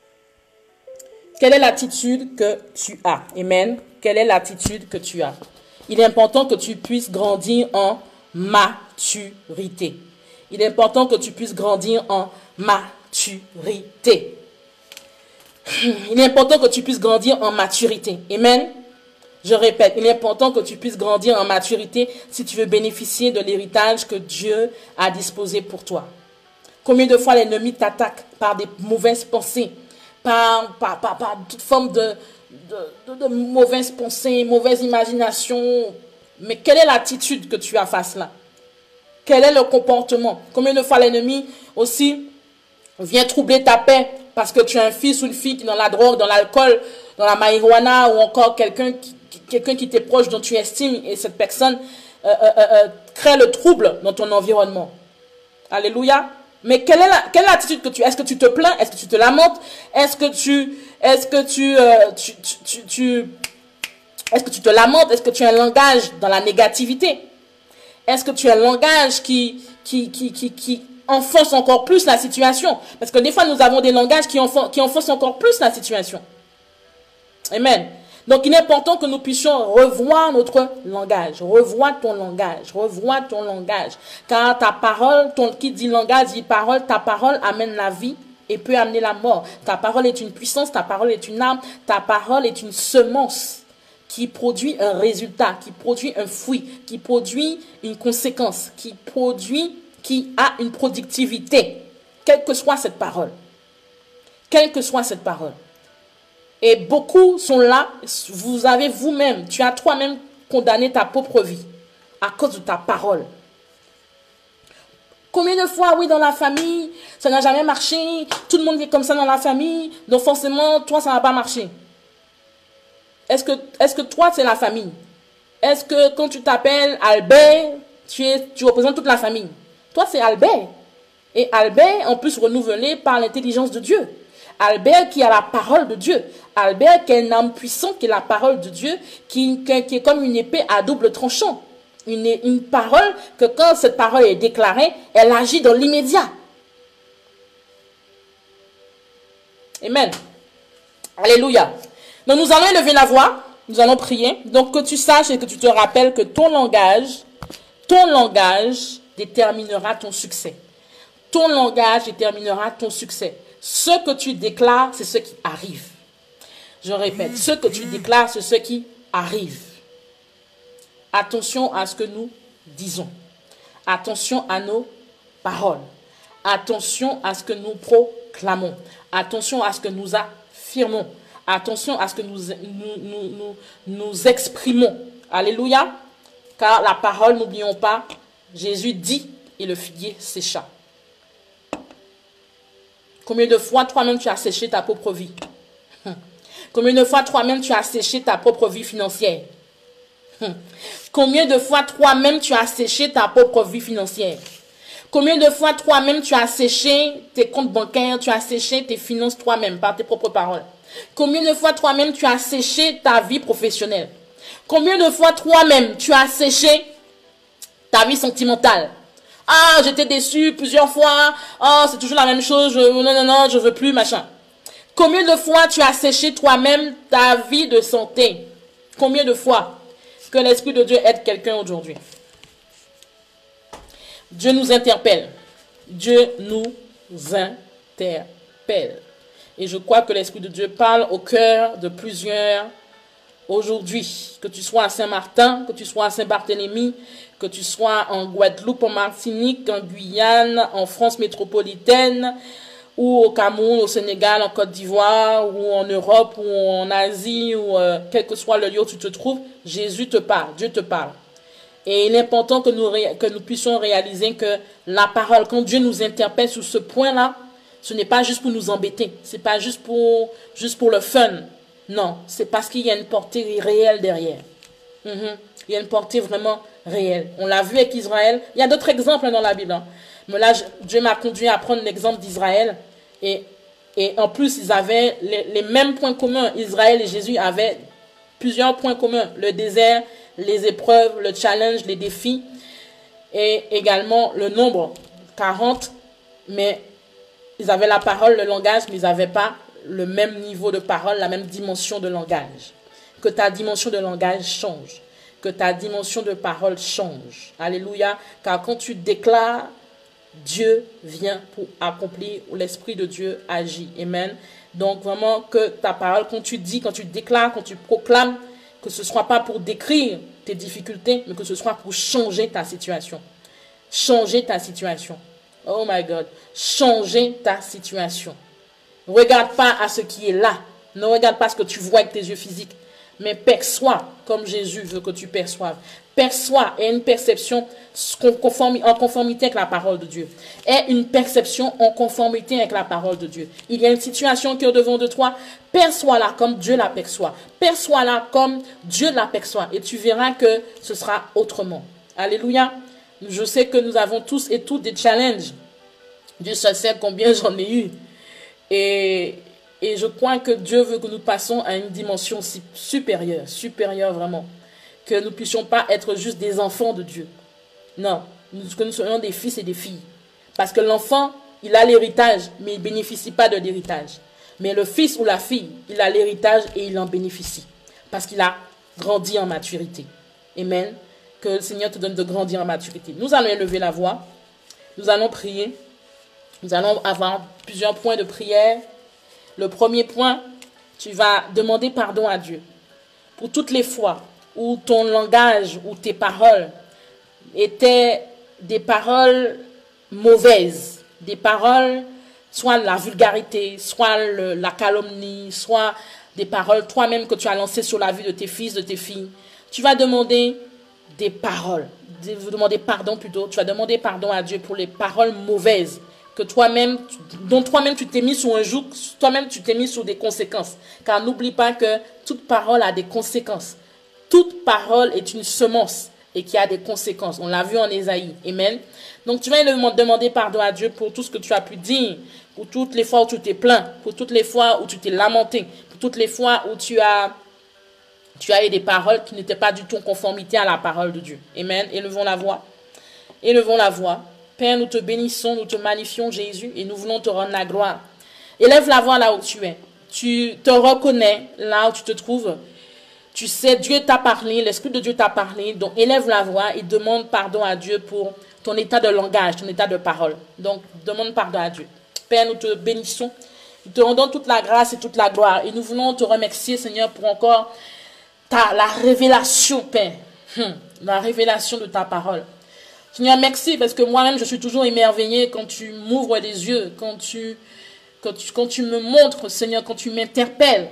Quelle est l'attitude que tu as? Amen. Quelle est l'attitude que tu as? Il est important que tu puisses grandir en maturité. Il est important que tu puisses grandir en maturité. Il est important que tu puisses grandir en maturité. Amen. Je répète, il est important que tu puisses grandir en maturité si tu veux bénéficier de l'héritage que Dieu a disposé pour toi. Combien de fois l'ennemi t'attaque par des mauvaises pensées, par, par, par, par toute forme de, de, de, de mauvaises pensées, mauvaise imagination. Mais quelle est l'attitude que tu as face là? Quel est le comportement? Combien de fois l'ennemi aussi vient troubler ta paix parce que tu es un fils ou une fille qui est dans la drogue, dans l'alcool, dans la marijuana ou encore quelqu'un qui quelqu'un qui t'est proche, dont tu estimes, et cette personne euh, euh, euh, crée le trouble dans ton environnement. Alléluia. Mais quelle est la, quelle est l'attitude que tu as? Est-ce que tu te plains? Est-ce que tu te lamentes? Est-ce que tu, est-ce que tu, euh, tu, tu, tu, tu est-ce que tu te lamentes? Est-ce que tu as un langage dans la négativité? Est-ce que tu as un langage qui, qui, qui, qui, qui enfonce encore plus la situation? Parce que des fois, nous avons des langages qui enfoncent, qui enfoncent encore plus la situation. Amen. Donc, il est important que nous puissions revoir notre langage. Revois ton langage. Revois ton langage. Car ta parole, ton, qui dit langage, dit parole, ta parole amène la vie et peut amener la mort. Ta parole est une puissance, ta parole est une arme, ta parole est une semence qui produit un résultat, qui produit un fruit, qui produit une conséquence, qui produit, qui a une productivité. Quelle que soit cette parole. Quelle que soit cette parole. Et beaucoup sont là, vous avez vous-même, tu as toi-même condamné ta propre vie à cause de ta parole. Combien de fois, oui, dans la famille, ça n'a jamais marché, tout le monde est comme ça dans la famille, donc forcément, toi, ça n'a pas marché. Est-ce que, est-ce que toi, c'est la famille? Est-ce que quand tu t'appelles Albert, tu, es, tu représentes toute la famille? Toi, c'est Albert. Et Albert, en plus, renouvelé par l'intelligence de Dieu. Albert qui a la parole de Dieu. Albert qui est un âme puissante, qui est la parole de Dieu, qui, qui, qui est comme une épée à double tranchant. Une, une parole que quand cette parole est déclarée, elle agit dans l'immédiat. Amen. Alléluia. Donc nous allons élever la voix, nous allons prier. Donc que tu saches et que tu te rappelles que ton langage, ton langage déterminera ton succès. Ton langage déterminera ton succès. Ce que tu déclares, c'est ce qui arrive. Je répète, ce que tu déclares, c'est ce qui arrive. Attention à ce que nous disons. Attention à nos paroles. Attention à ce que nous proclamons. Attention à ce que nous affirmons. Attention à ce que nous, nous, nous, nous, nous exprimons. Alléluia. Car la parole, n'oublions pas, Jésus dit et le figuier sécha. Combien de fois toi-même tu as séché ta propre vie? Combien de fois toi-même tu as séché ta propre vie financière? Combien de fois toi-même tu as séché ta propre vie financière? Combien de fois toi-même tu as séché tes comptes bancaires, tu as séché tes finances toi-même par tes propres paroles? Combien de fois toi-même tu as séché ta vie professionnelle? Combien de fois toi-même tu as séché ta vie sentimentale? Ah, j'étais déçu plusieurs fois. Oh, c'est toujours la même chose. Je, non, non, non, je veux plus, machin. Combien de fois tu as séché toi-même ta vie de santé? Combien de fois? Que l'Esprit de Dieu aide quelqu'un aujourd'hui. Dieu nous interpelle. Dieu nous interpelle. Et je crois que l'Esprit de Dieu parle au cœur de plusieurs aujourd'hui. Que tu sois à Saint-Martin, que tu sois à Saint-Barthélemy, que tu sois en Guadeloupe, en Martinique, en Guyane, en France métropolitaine, ou au Cameroun, au Sénégal, en Côte d'Ivoire, ou en Europe, ou en Asie, ou euh, quel que soit le lieu où tu te trouves, Jésus te parle, Dieu te parle. Et il est important que nous, que nous puissions réaliser que la parole, quand Dieu nous interpelle sur ce point-là, ce n'est pas juste pour nous embêter, c'est pas juste pour, juste pour le fun. Non, c'est parce qu'il y a une portée réelle derrière. Mm-hmm. Il y a une portée vraiment réelle. On l'a vu avec Israël. Il y a d'autres exemples dans la Bible. Hein. Mais là, je, Dieu m'a conduit à prendre l'exemple d'Israël. Et, et en plus, ils avaient les, les mêmes points communs. Israël et Jésus avaient plusieurs points communs. Le désert, les épreuves, le challenge, les défis. Et également le nombre, quarante. Mais ils avaient la parole, le langage, mais ils n'avaient pas le même niveau de parole, la même dimension de langage. Que ta dimension de langage change. Que ta dimension de parole change. Alléluia. Car quand tu déclares, Dieu vient pour accomplir, où l'Esprit de Dieu agit. Amen. Donc vraiment que ta parole, quand tu dis, quand tu déclares, quand tu proclames, que ce ne soit pas pour décrire tes difficultés, mais que ce soit pour changer ta situation. Changer ta situation. Oh my God. Changer ta situation. Ne regarde pas à ce qui est là. Ne regarde pas ce que tu vois avec tes yeux physiques. Mais perçois comme Jésus veut que tu perçoives. Perçois et une perception en conformité avec la parole de Dieu. Et une perception en conformité avec la parole de Dieu. Il y a une situation qui est au-devant de toi. Perçois-la comme Dieu la perçoit. Perçois-la comme Dieu la perçoit. Et tu verras que ce sera autrement. Alléluia. Je sais que nous avons tous et toutes des challenges. Dieu seul sait combien j'en ai eu. Et, et je crois que Dieu veut que nous passions à une dimension supérieure. Supérieure vraiment. Que nous ne puissions pas être juste des enfants de Dieu. Non, que nous soyons des fils et des filles. Parce que l'enfant, il a l'héritage, mais il ne bénéficie pas de l'héritage. Mais le fils ou la fille, il a l'héritage et il en bénéficie. Parce qu'il a grandi en maturité. Amen. Que le Seigneur te donne de grandir en maturité. Nous allons élever la voix. Nous allons prier. Nous allons avoir plusieurs points de prière. Le premier point, tu vas demander pardon à Dieu. Pour toutes les fois où ton langage ou tes paroles étaient des paroles mauvaises, des paroles, soit la vulgarité, soit le, la calomnie, soit des paroles toi-même que tu as lancées sur la vie de tes fils, de tes filles. Tu vas demander des paroles, vous demander pardon plutôt, tu vas demander pardon à Dieu pour les paroles mauvaises que toi-même, dont toi-même tu t'es mis sous un joug, toi-même tu t'es mis sous des conséquences. Car n'oublie pas que toute parole a des conséquences. Toute parole est une semence et qui a des conséquences. On l'a vu en Ésaïe. Amen. Donc tu vas demander pardon à Dieu pour tout ce que tu as pu dire, pour toutes les fois où tu t'es plaint, pour toutes les fois où tu t'es lamenté, pour toutes les fois où tu as, tu as eu des paroles qui n'étaient pas du tout en conformité à la parole de Dieu. Amen. Élevons la voix. Élevons la voix. Père, nous te bénissons, nous te magnifions, Jésus, et nous voulons te rendre la gloire. Élève la voix là où tu es. Tu te reconnais là où tu te trouves. Tu sais, Dieu t'a parlé, l'Esprit de Dieu t'a parlé. Donc, élève la voix et demande pardon à Dieu pour ton état de langage, ton état de parole. Donc, demande pardon à Dieu. Père, nous te bénissons. Nous te rendons toute la grâce et toute la gloire. Et nous voulons te remercier, Seigneur, pour encore ta, la révélation, Père. Hum, la révélation de ta parole. Seigneur, merci parce que moi-même, je suis toujours émerveillée quand tu m'ouvres les yeux, quand tu, quand, tu, quand tu me montres, Seigneur, quand tu m'interpelles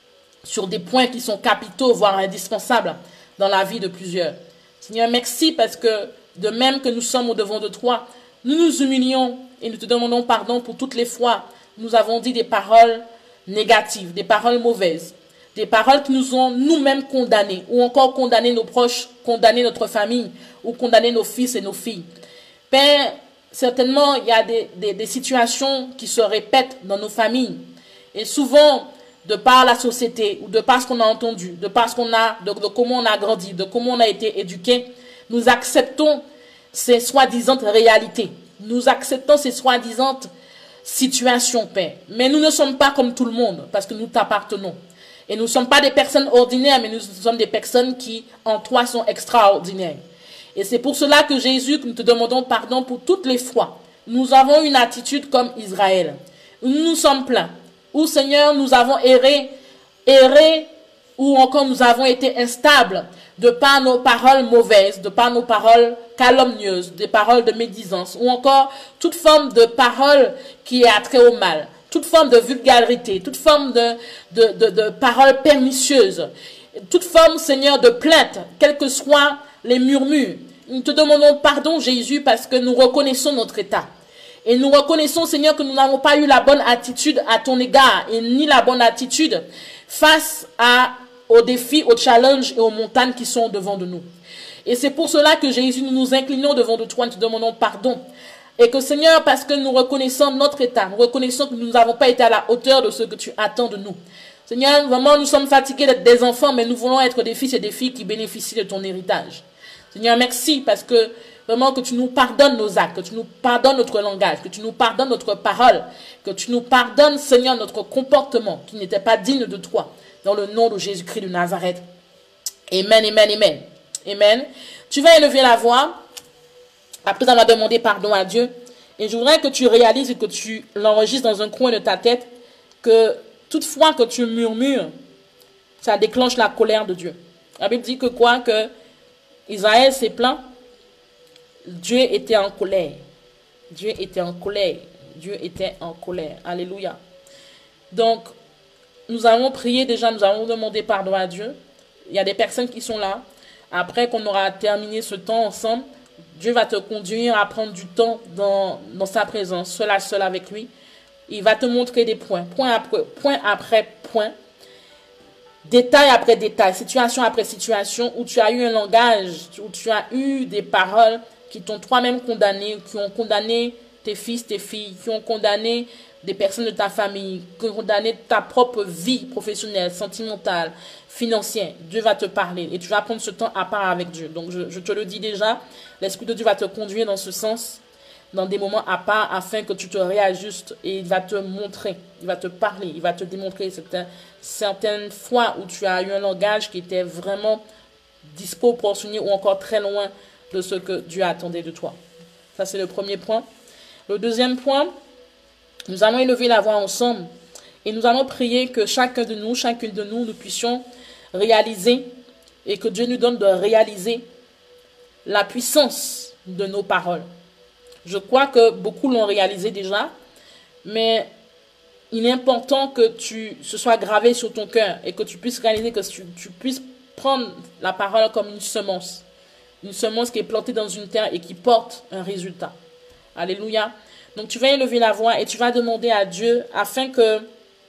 sur des points qui sont capitaux, voire indispensables dans la vie de plusieurs. Seigneur, merci parce que de même que nous sommes au-devant de toi, nous nous humilions et nous te demandons pardon pour toutes les fois où nous avons dit des paroles négatives, des paroles mauvaises, des paroles qui nous ont nous-mêmes condamnés, ou encore condamné nos proches, condamné notre famille, ou condamné nos fils et nos filles. Père, certainement, il y a des, des, des situations qui se répètent dans nos familles. Et souvent, de par la société, ou de par ce qu'on a entendu, de par ce qu'on a, de, de comment on a grandi, de comment on a été éduqué, nous acceptons ces soi-disant réalités. Nous acceptons ces soi-disant situations, Père. Mais nous ne sommes pas comme tout le monde, parce que nous t'appartenons. Et nous ne sommes pas des personnes ordinaires, mais nous sommes des personnes qui, en toi, sont extraordinaires. Et c'est pour cela que Jésus, que nous te demandons pardon pour toutes les fois. Nous avons une attitude comme Israël. Nous nous sommes pleins. Où, Seigneur, nous avons erré, erré, ou encore nous avons été instables de par nos paroles mauvaises, de par nos paroles calomnieuses, des paroles de médisance, ou encore toute forme de parole qui est attrait au mal, toute forme de vulgarité, toute forme de, de, de, de paroles pernicieuses, toute forme, Seigneur, de plainte, quels que soient les murmures. Nous te demandons pardon, Jésus, parce que nous reconnaissons notre état. Et nous reconnaissons, Seigneur, que nous n'avons pas eu la bonne attitude à ton égard, et ni la bonne attitude face à, aux défis, aux challenges et aux montagnes qui sont devant de nous. Et c'est pour cela que, Jésus, nous nous inclinons devant de toi et nous te demandons pardon. Et que, Seigneur, parce que nous reconnaissons notre état, nous reconnaissons que nous n'avons pas été à la hauteur de ce que tu attends de nous. Seigneur, vraiment, nous sommes fatigués d'être des enfants, mais nous voulons être des fils et des filles qui bénéficient de ton héritage. Seigneur, merci parce que vraiment que tu nous pardonnes nos actes, que tu nous pardonnes notre langage, que tu nous pardonnes notre parole, que tu nous pardonnes, Seigneur, notre comportement qui n'était pas digne de toi. Dans le nom de Jésus-Christ de Nazareth. Amen, amen, amen. Amen. Tu vas élever la voix. Après, on va demander pardon à Dieu. Et je voudrais que tu réalises et que tu l'enregistres dans un coin de ta tête que toute fois que tu murmures, ça déclenche la colère de Dieu. La Bible dit que quoi? Que Israël s'est plaint, Dieu était en colère. Dieu était en colère. Dieu était en colère. Alléluia. Donc, nous allons prier déjà, nous allons demander pardon à Dieu. Il y a des personnes qui sont là. Après qu'on aura terminé ce temps ensemble, Dieu va te conduire à prendre du temps dans, dans sa présence, seul à seul avec lui. Il va te montrer des points, point après point, après point, détail après détail, situation après situation, où tu as eu un langage, où tu as eu des paroles qui t'ont toi-même condamné, qui ont condamné tes fils, tes filles, qui ont condamné des personnes de ta famille, qui ont condamné ta propre vie professionnelle, sentimentale, financière. Dieu va te parler et tu vas prendre ce temps à part avec Dieu. Donc je, je te le dis déjà, l'Esprit de Dieu va te conduire dans ce sens, dans des moments à part, afin que tu te réajustes et il va te montrer, il va te parler, il va te démontrer certaines, certaines fois où tu as eu un langage qui était vraiment disproportionné ou encore très loin de ce que Dieu attendait de toi. Ça, c'est le premier point. Le deuxième point, nous allons élever la voix ensemble et nous allons prier que chacun de nous, chacune de nous, nous puissions réaliser et que Dieu nous donne de réaliser la puissance de nos paroles. Je crois que beaucoup l'ont réalisé déjà, mais il est important que tu, ce soit gravé sur ton cœur et que tu puisses réaliser, que tu, tu puisses prendre la parole comme une semence. Une semence qui est plantée dans une terre et qui porte un résultat. Alléluia. Donc tu vas élever la voix et tu vas demander à Dieu afin que,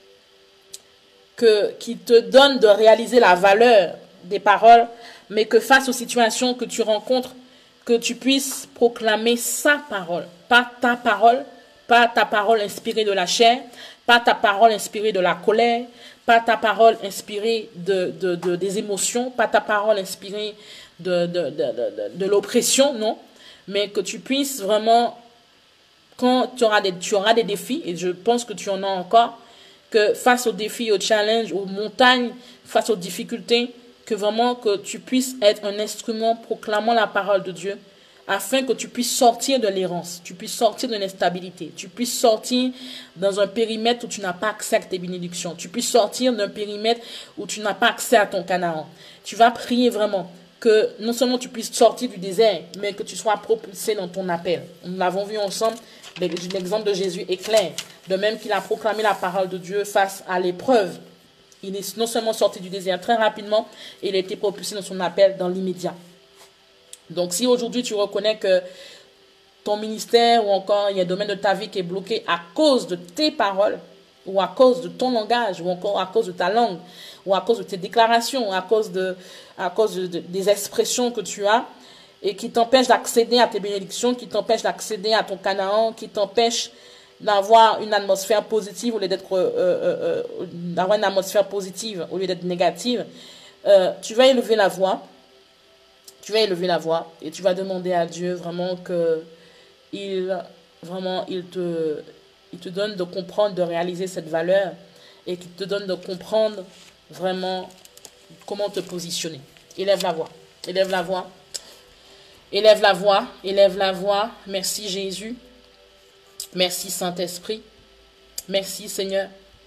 que qu'il te donne de réaliser la valeur des paroles, mais que face aux situations que tu rencontres, que tu puisses proclamer sa parole. Pas ta parole, pas ta parole inspirée de la chair, pas ta parole inspirée de la colère, pas ta parole inspirée de, de, de, des émotions, pas ta parole inspirée de, de, de, de, de, de l'oppression, non. Mais que tu puisses vraiment, quand tu auras, des, tu auras des défis, et je pense que tu en as encore, que face aux défis, aux challenges, aux montagnes, face aux difficultés, que vraiment que tu puisses être un instrument proclamant la parole de Dieu, afin que tu puisses sortir de l'errance, tu puisses sortir de l'instabilité, tu puisses sortir dans un périmètre où tu n'as pas accès à tes bénédictions, tu puisses sortir d'un périmètre où tu n'as pas accès à ton Canaan. Tu vas prier vraiment que non seulement tu puisses sortir du désert, mais que tu sois propulsé dans ton appel. Nous l'avons vu ensemble, l'exemple de Jésus est clair. De même qu'il a proclamé la parole de Dieu face à l'épreuve. Il est non seulement sorti du désert très rapidement, il a été propulsé dans son appel dans l'immédiat. Donc si aujourd'hui tu reconnais que ton ministère ou encore il y a un domaine de ta vie qui est bloqué à cause de tes paroles, ou à cause de ton langage, ou encore à cause de ta langue, ou à cause de tes déclarations, ou à cause, de, à cause de, de, des expressions que tu as, et qui t'empêchent d'accéder à tes bénédictions, qui t'empêchent d'accéder à ton Canaan, qui t'empêchent d'avoir une atmosphère positive au lieu d'être euh, euh, euh, d'avoir une atmosphère positive au lieu d'être négative, euh, tu vas élever la voix, tu vas élever la voix et tu vas demander à Dieu vraiment que il vraiment il te il te donne de comprendre, de réaliser cette valeur et qu'il te donne de comprendre vraiment comment te positionner. Élève la voix, élève la voix, élève la voix, élève la voix. Merci Jésus. Merci Saint-Esprit. Merci Seigneur.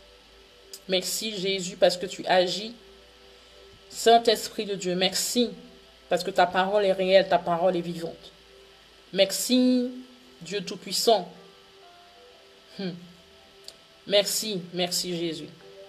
Merci Jésus parce que tu agis. Saint-Esprit de Dieu, merci parce que ta parole est réelle, ta parole est vivante. Merci Dieu Tout-Puissant. Hmm. Merci, merci Jésus.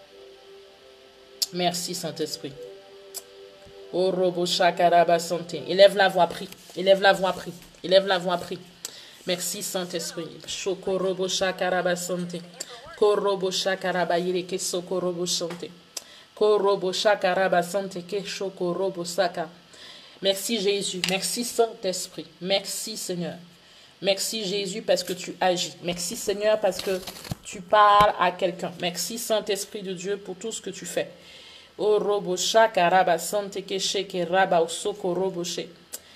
Merci Saint-Esprit. Oh Robo Shakaraba Santé. Élève la voix, prie. Élève la voix, prie. Élève la voix, prie. Merci Saint-Esprit. Shokorobo Shakaraba Santé. Korobo Shakaraba Yireke Sokorobo Santé. Korobo Shakaraba Santé. Keshokorobo Saka. Merci Jésus. Merci Saint-Esprit. Merci Seigneur. Merci Jésus parce que tu agis. Merci Seigneur parce que tu parles à quelqu'un. Merci Saint-Esprit de Dieu pour tout ce que tu fais. Oh Robo Shakaraba Santé Kesheke Raba Sokorobo She.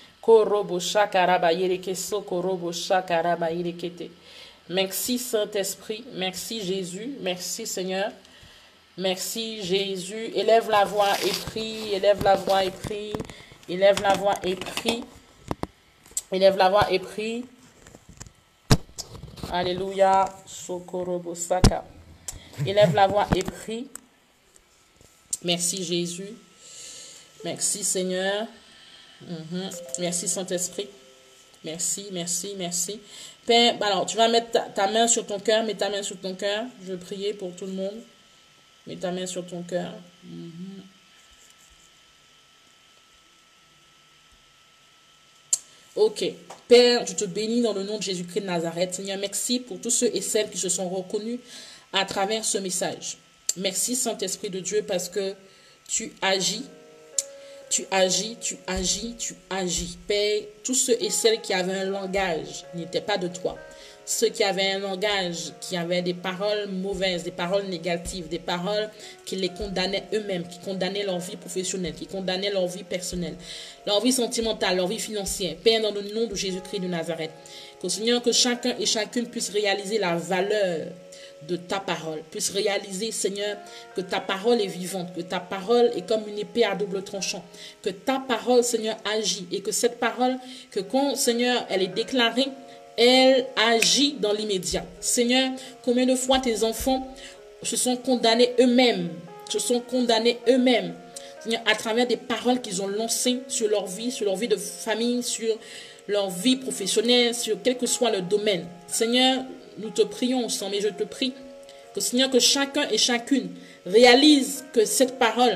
Merci Saint-Esprit, merci Jésus, merci Seigneur, merci Jésus. Élève la voix et prie, élève la voix et prie, élève la voix et prie, élève la voix et prie. Alléluia. Sokorobosaka. Élève la voix et prie. Merci Jésus. Merci Seigneur. Mm-hmm. Merci Saint-Esprit. Merci, merci, merci. Père, alors tu vas mettre ta, ta main sur ton cœur. Mets ta main sur ton cœur. Je vais prier pour tout le monde. Mets ta main sur ton cœur. Mm-hmm. Ok. Père, je te bénis dans le nom de Jésus-Christ de Nazareth. Seigneur, merci pour tous ceux et celles qui se sont reconnus à travers ce message. Merci Saint-Esprit de Dieu parce que tu agis, tu agis, tu agis, tu agis. Père, tous ceux et celles qui avaient un langage n'étaient pas de toi. Ceux qui avaient un langage, qui avaient des paroles mauvaises, des paroles négatives, des paroles qui les condamnaient eux-mêmes, qui condamnaient leur vie professionnelle, qui condamnaient leur vie personnelle, leur vie sentimentale, leur vie financière. Père, dans le nom de Jésus-Christ de Nazareth, que Seigneur, que chacun et chacune puisse réaliser la valeur de ta parole, puisse réaliser, Seigneur, que ta parole est vivante, que ta parole est comme une épée à double tranchant, que ta parole, Seigneur, agit et que cette parole, que quand, Seigneur, elle est déclarée, elle agit dans l'immédiat. Seigneur, combien de fois tes enfants se sont condamnés eux-mêmes, se sont condamnés eux-mêmes, Seigneur, à travers des paroles qu'ils ont lancées sur leur vie, sur leur vie de famille, sur leur vie professionnelle, sur quel que soit le domaine. Seigneur, nous te prions ensemble et je te prie que, Seigneur, que chacun et chacune réalise que cette parole,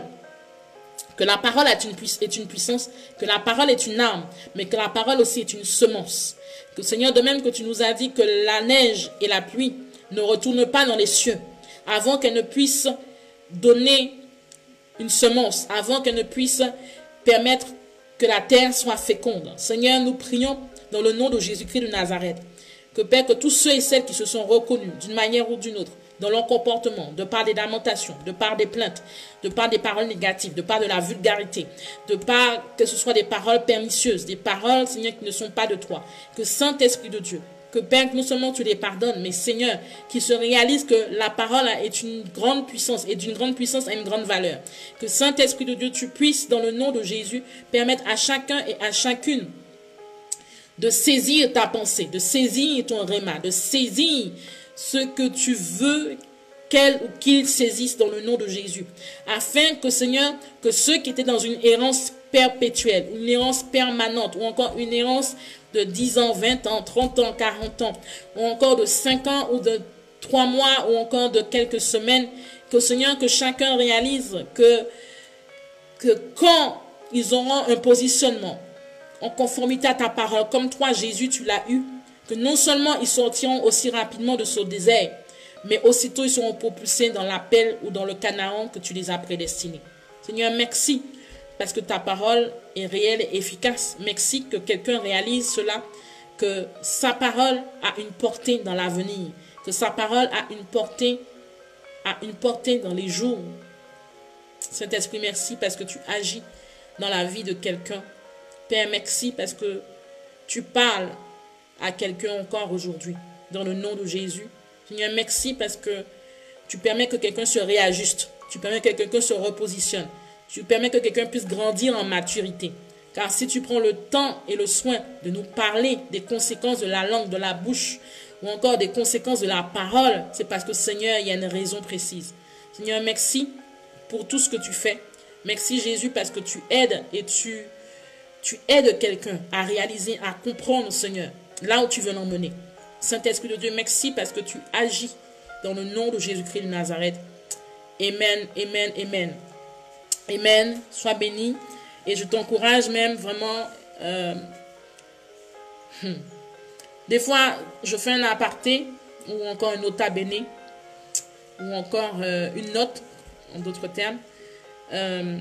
que la parole est une, est une puissance, que la parole est une arme, mais que la parole aussi est une semence. Que, Seigneur, de même que tu nous as dit que la neige et la pluie ne retournent pas dans les cieux avant qu'elles ne puissent donner une semence, avant qu'elles ne puissent permettre que la terre soit féconde. Seigneur, nous prions dans le nom de Jésus-Christ de Nazareth. Que, Père, que tous ceux et celles qui se sont reconnus d'une manière ou d'une autre dans leur comportement, de par des lamentations, de par des plaintes, de par des paroles négatives, de par de la vulgarité, de par que ce soit des paroles pernicieuses, des paroles, Seigneur, qui ne sont pas de toi. Que Saint-Esprit de Dieu, que Père, non seulement tu les pardonnes, mais Seigneur, qu'ils se réalisent que la parole est une grande puissance et d'une grande puissance à une grande valeur. Que Saint-Esprit de Dieu, tu puisses, dans le nom de Jésus, permettre à chacun et à chacune de saisir ta pensée, de saisir ton réma, de saisir ce que tu veux qu'elle ou qu'il saisisse dans le nom de Jésus. Afin que, Seigneur, que ceux qui étaient dans une errance perpétuelle, une errance permanente, ou encore une errance de dix ans, vingt ans, trente ans, quarante ans, ou encore de cinq ans, ou de trois mois, ou encore de quelques semaines, que, Seigneur, que chacun réalise que, que quand ils auront un positionnement en conformité à ta parole, comme toi, Jésus, tu l'as eu, que non seulement ils sortiront aussi rapidement de ce désert, mais aussitôt ils seront propulsés dans l'appel ou dans le Canaan que tu les as prédestinés. Seigneur, merci, parce que ta parole est réelle et efficace. Merci que quelqu'un réalise cela, que sa parole a une portée dans l'avenir, que sa parole a une portée, a une portée dans les jours. Saint-Esprit, merci parce que tu agis dans la vie de quelqu'un. Père, merci parce que tu parles à quelqu'un encore aujourd'hui, dans le nom de Jésus. Seigneur, merci parce que tu permets que quelqu'un se réajuste, tu permets que quelqu'un se repositionne, tu permets que quelqu'un puisse grandir en maturité. Car si tu prends le temps et le soin de nous parler des conséquences de la langue, de la bouche, ou encore des conséquences de la parole, c'est parce que, Seigneur, il y a une raison précise. Seigneur, merci pour tout ce que tu fais. Merci, Jésus, parce que tu aides et tu, tu aides quelqu'un à réaliser, à comprendre, Seigneur, là où tu veux l'emmener. Saint-Esprit de Dieu, merci parce que tu agis dans le nom de Jésus-Christ de Nazareth. Amen, amen, amen. Amen, sois béni. Et je t'encourage même vraiment... Euh, hmm. Des fois, je fais un aparté ou encore un nota bene ou encore euh, une note, en d'autres termes. Euh,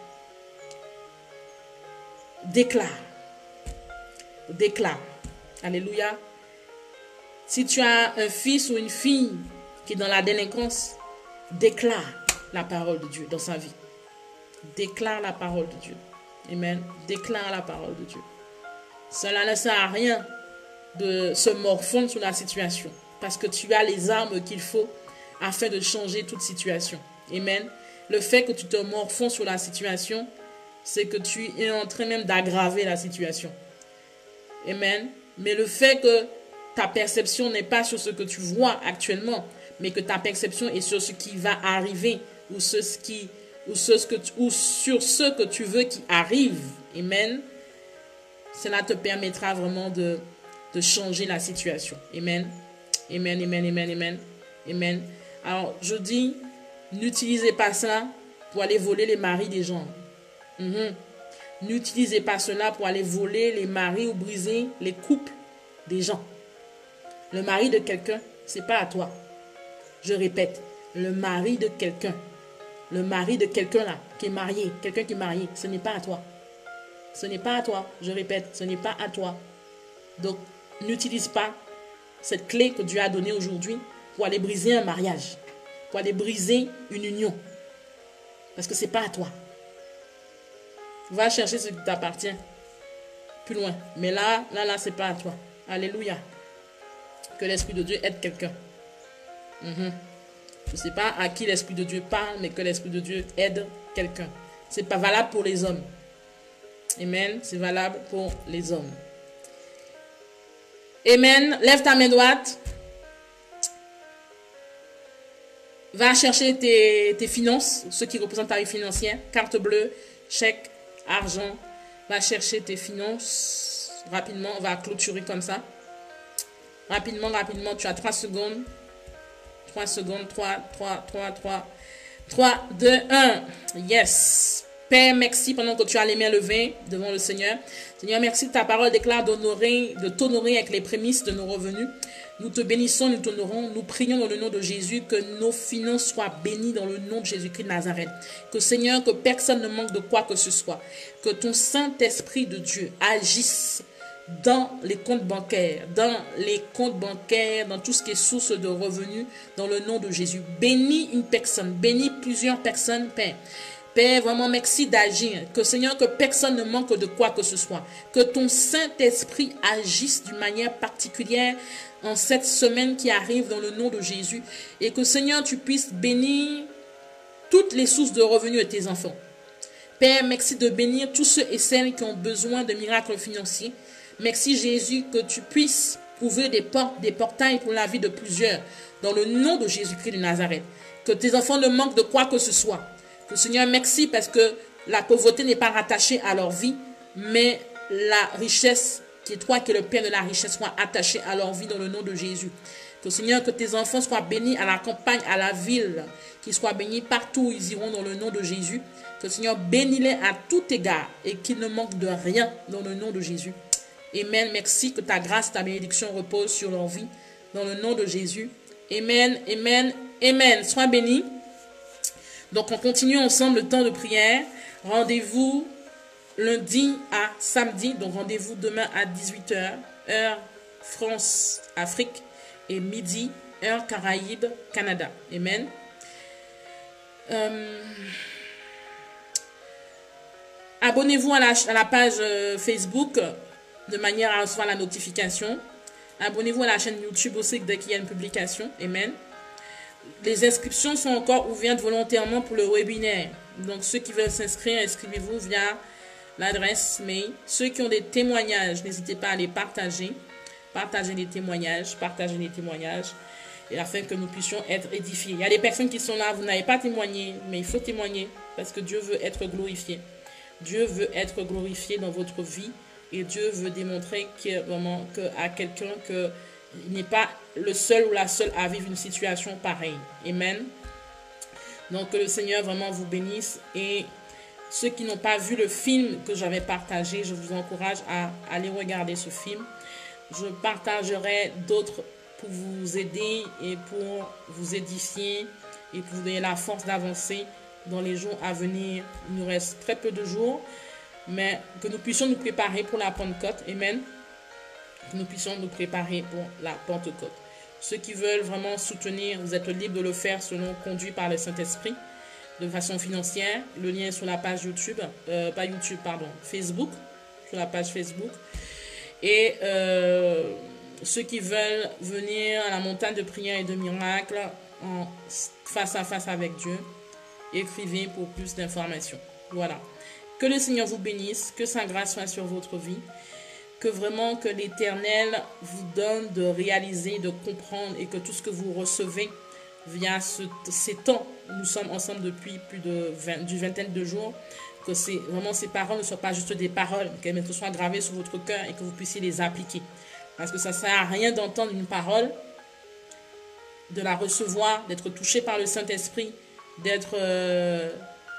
déclare. Déclare. Alléluia. Si tu as un fils ou une fille qui est dans la délinquance, déclare la parole de Dieu dans sa vie. Déclare la parole de Dieu. Amen. Déclare la parole de Dieu. Cela ne sert à rien de se morfondre sur la situation parce que tu as les armes qu'il faut afin de changer toute situation. Amen. Le fait que tu te morfonds sur la situation, c'est que tu es en train même d'aggraver la situation. Amen. Mais le fait que ta perception n'est pas sur ce que tu vois actuellement, mais que ta perception est sur ce qui va arriver ou, ce qui, ou, ce que tu, ou sur ce que tu veux qui arrive. Amen. Cela te permettra vraiment de, de changer la situation. Amen. Amen, amen, amen, amen. Amen. Alors, je dis, n'utilisez pas ça pour aller voler les maris des gens. Mm-hmm. N'utilisez pas cela pour aller voler les maris ou briser les couples des gens. Le mari de quelqu'un, c'est pas à toi. Je répète, le mari de quelqu'un, le mari de quelqu'un là, qui est marié, quelqu'un qui est marié, ce n'est pas à toi. Ce n'est pas à toi. Je répète, ce n'est pas à toi. Donc, n'utilise pas cette clé que Dieu a donnée aujourd'hui pour aller briser un mariage, pour aller briser une union. Parce que ce n'est pas à toi. Va chercher ce qui t'appartient plus loin. Mais là, là, là, ce n'est pas à toi. Alléluia. Que l'Esprit de Dieu aide quelqu'un. Mm-hmm. Je ne sais pas à qui l'Esprit de Dieu parle, mais que l'Esprit de Dieu aide quelqu'un. Ce n'est pas valable pour les hommes. Amen. C'est valable pour les hommes. Amen. Lève ta main droite. Va chercher tes, tes finances, ce qui représente ta vie financière. Carte bleue, chèque, argent. Va chercher tes finances. Rapidement, on va clôturer comme ça. Rapidement, rapidement, tu as trois secondes. trois secondes, trois, trois, trois, trois, trois, deux, un. Yes. Père, merci pendant que tu as les mains levées devant le Seigneur. Seigneur, merci de ta parole déclare d'honorer, de t'honorer avec les prémices de nos revenus. Nous te bénissons, nous t'honorons. Nous prions dans le nom de Jésus que nos finances soient bénies dans le nom de Jésus-Christ de Nazareth. Que Seigneur, que personne ne manque de quoi que ce soit. Que ton Saint-Esprit de Dieu agisse dans les comptes bancaires, dans les comptes bancaires, dans tout ce qui est source de revenus, dans le nom de Jésus. Bénis une personne, bénis plusieurs personnes, Père. Père, vraiment merci d'agir. Que Seigneur, que personne ne manque de quoi que ce soit. Que ton Saint-Esprit agisse d'une manière particulière en cette semaine qui arrive dans le nom de Jésus. Et que Seigneur, tu puisses bénir toutes les sources de revenus de tes enfants. Père, merci de bénir tous ceux et celles qui ont besoin de miracles financiers. Merci Jésus que tu puisses ouvrir des portes, des portails pour la vie de plusieurs. Dans le nom de Jésus-Christ de Nazareth. Que tes enfants ne manquent de quoi que ce soit. Que Seigneur, merci parce que la pauvreté n'est pas rattachée à leur vie, mais la richesse, qui est toi qui es le Père de la richesse, soit attachée à leur vie dans le nom de Jésus. Que Seigneur, que tes enfants soient bénis à la campagne, à la ville, qu'ils soient bénis partout où ils iront dans le nom de Jésus. Que Seigneur, bénis-les à tout égard et qu'ils ne manquent de rien dans le nom de Jésus. Amen. Merci que ta grâce, ta bénédiction repose sur leur vie dans le nom de Jésus. Amen, amen, amen. Sois bénis. Donc, on continue ensemble le temps de prière. Rendez-vous lundi à samedi. Donc, rendez-vous demain à dix-huit heures, heure France, Afrique, et midi, heure Caraïbes, Canada. Amen. Euh, Abonnez-vous à la, à la page euh, Facebook de manière à recevoir la notification. Abonnez-vous à la chaîne YouTube aussi dès qu'il y a une publication. Amen. Les inscriptions sont encore ouvertes volontairement pour le webinaire. Donc, ceux qui veulent s'inscrire, inscrivez-vous via l'adresse mail. Ceux qui ont des témoignages, n'hésitez pas à les partager. Partagez les témoignages, partagez les témoignages, et afin que nous puissions être édifiés. Il y a des personnes qui sont là, vous n'avez pas témoigné, mais il faut témoigner parce que Dieu veut être glorifié. Dieu veut être glorifié dans votre vie et Dieu veut démontrer que, vraiment, que, à quelqu'un que il n'est pas le seul ou la seule à vivre une situation pareille. Amen. Donc, que le Seigneur vraiment vous bénisse. Et ceux qui n'ont pas vu le film que j'avais partagé, je vous encourage à aller regarder ce film. Je partagerai d'autres pour vous aider et pour vous édifier et pour vous donner la force d'avancer dans les jours à venir. Il nous reste très peu de jours, mais que nous puissions nous préparer pour la Pentecôte. Amen. Que nous puissions nous préparer pour la Pentecôte. Ceux qui veulent vraiment soutenir, vous êtes libres de le faire selon conduit par le Saint-Esprit de façon financière. Le lien est sur la page YouTube, euh, pas YouTube, pardon, Facebook, sur la page Facebook. Et euh, ceux qui veulent venir à la montagne de prière et de miracles en face à face avec Dieu, écrivez pour plus d'informations. Voilà. Que le Seigneur vous bénisse, que sa grâce soit sur votre vie. Que vraiment que l'Éternel vous donne de réaliser, de comprendre et que tout ce que vous recevez via ce, ces temps, nous sommes ensemble depuis plus de vingt, d'une vingtaine de jours, que c'est, vraiment ces paroles ne soient pas juste des paroles, qu'elles soient gravées sur votre cœur et que vous puissiez les appliquer. Parce que ça ne sert à rien d'entendre une parole, de la recevoir, d'être touché par le Saint-Esprit, d'être euh,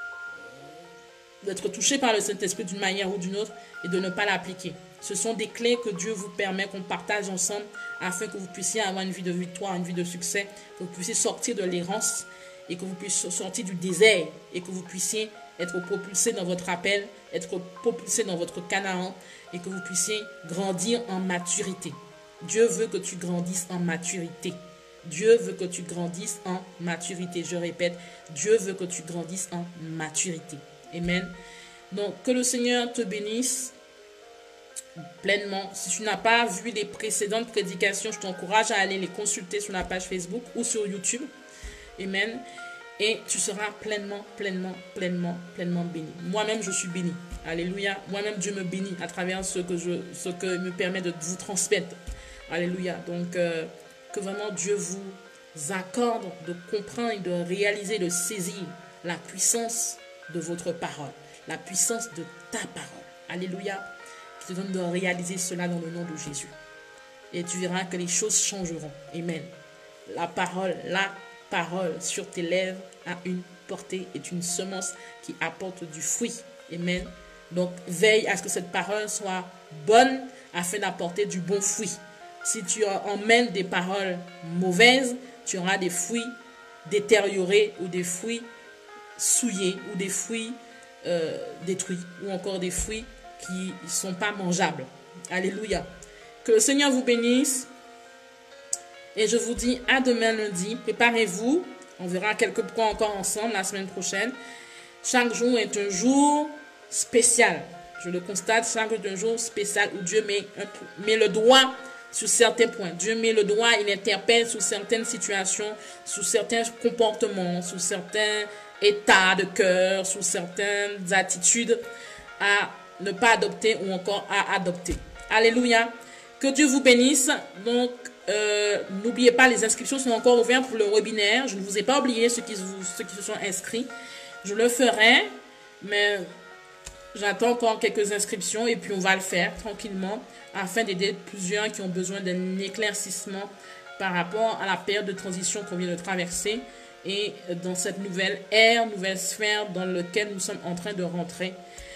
d'être touché par le Saint-Esprit d'une manière ou d'une autre et de ne pas l'appliquer. Ce sont des clés que Dieu vous permet qu'on partage ensemble afin que vous puissiez avoir une vie de victoire, une vie de succès, que vous puissiez sortir de l'errance et que vous puissiez sortir du désert et que vous puissiez être propulsé dans votre appel, être propulsé dans votre Canaan et que vous puissiez grandir en maturité. Dieu veut que tu grandisses en maturité. Dieu veut que tu grandisses en maturité. Je répète, Dieu veut que tu grandisses en maturité. Amen. Donc, que le Seigneur te bénisse pleinement. Si tu n'as pas vu les précédentes prédications, je t'encourage à aller les consulter sur la page Facebook ou sur YouTube. Amen. Et tu seras pleinement, pleinement, pleinement, pleinement béni. Moi-même, je suis béni. Alléluia. Moi-même, Dieu me bénit à travers ce que je, ce que me permet de vous transmettre. Alléluia. Donc, euh, que vraiment Dieu vous accorde de comprendre et de réaliser, de saisir la puissance de votre parole, la puissance de ta parole. Alléluia. Je te donne de réaliser cela dans le nom de Jésus. Et tu verras que les choses changeront. Amen. La parole, la parole sur tes lèvres a une portée, est une semence qui apporte du fruit. Amen. Donc, veille à ce que cette parole soit bonne afin d'apporter du bon fruit. Si tu emmènes des paroles mauvaises, tu auras des fruits détériorés ou des fruits souillés ou des fruits euh, détruits ou encore des fruits qui ne sont pas mangeables. Alléluia. Que le Seigneur vous bénisse. Et je vous dis à demain lundi. Préparez-vous. On verra quelques points encore ensemble la semaine prochaine. Chaque jour est un jour spécial. Je le constate, chaque jour est un jour spécial où Dieu met, un, met le doigt sur certains points. Dieu met le doigt, il interpelle sur certaines situations, sur certains comportements, sur certains états de cœur, sur certaines attitudes à ne pas adopter ou encore à adopter. Alléluia. Que Dieu vous bénisse. Donc, euh, n'oubliez pas, les inscriptions sont encore ouvertes pour le webinaire. Je ne vous ai pas oublié ceux qui, vous, ceux qui se sont inscrits. Je le ferai, mais j'attends encore quelques inscriptions et puis on va le faire tranquillement afin d'aider plusieurs qui ont besoin d'un éclaircissement par rapport à la période de transition qu'on vient de traverser et dans cette nouvelle ère, nouvelle sphère dans laquelle nous sommes en train de rentrer.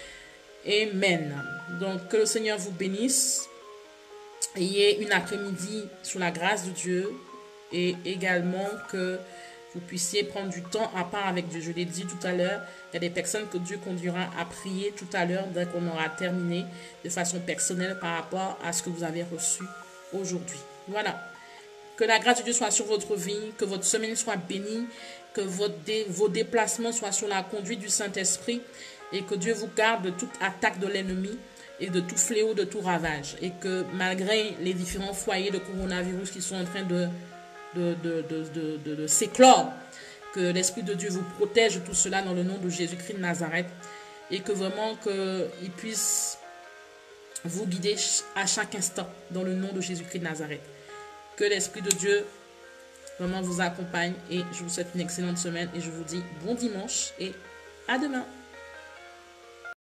Amen. Donc, que le Seigneur vous bénisse. Ayez une après-midi sous la grâce de Dieu et également que vous puissiez prendre du temps à part avec Dieu. Je l'ai dit tout à l'heure, il y a des personnes que Dieu conduira à prier tout à l'heure dès qu'on aura terminé de façon personnelle par rapport à ce que vous avez reçu aujourd'hui. Voilà. Que la grâce de Dieu soit sur votre vie, que votre semaine soit bénie, que votre dé, vos déplacements soient sur la conduite du Saint-Esprit et que Dieu vous garde de toute attaque de l'ennemi et de tout fléau, de tout ravage. Et que malgré les différents foyers de coronavirus qui sont en train de, de, de, de, de, de, de s'éclore, que l'Esprit de Dieu vous protège de tout cela dans le nom de Jésus-Christ de Nazareth et que vraiment qu'il puisse vous guider à chaque instant dans le nom de Jésus-Christ de Nazareth. Que l'Esprit de Dieu vraiment vous accompagne et je vous souhaite une excellente semaine et je vous dis bon dimanche et à demain.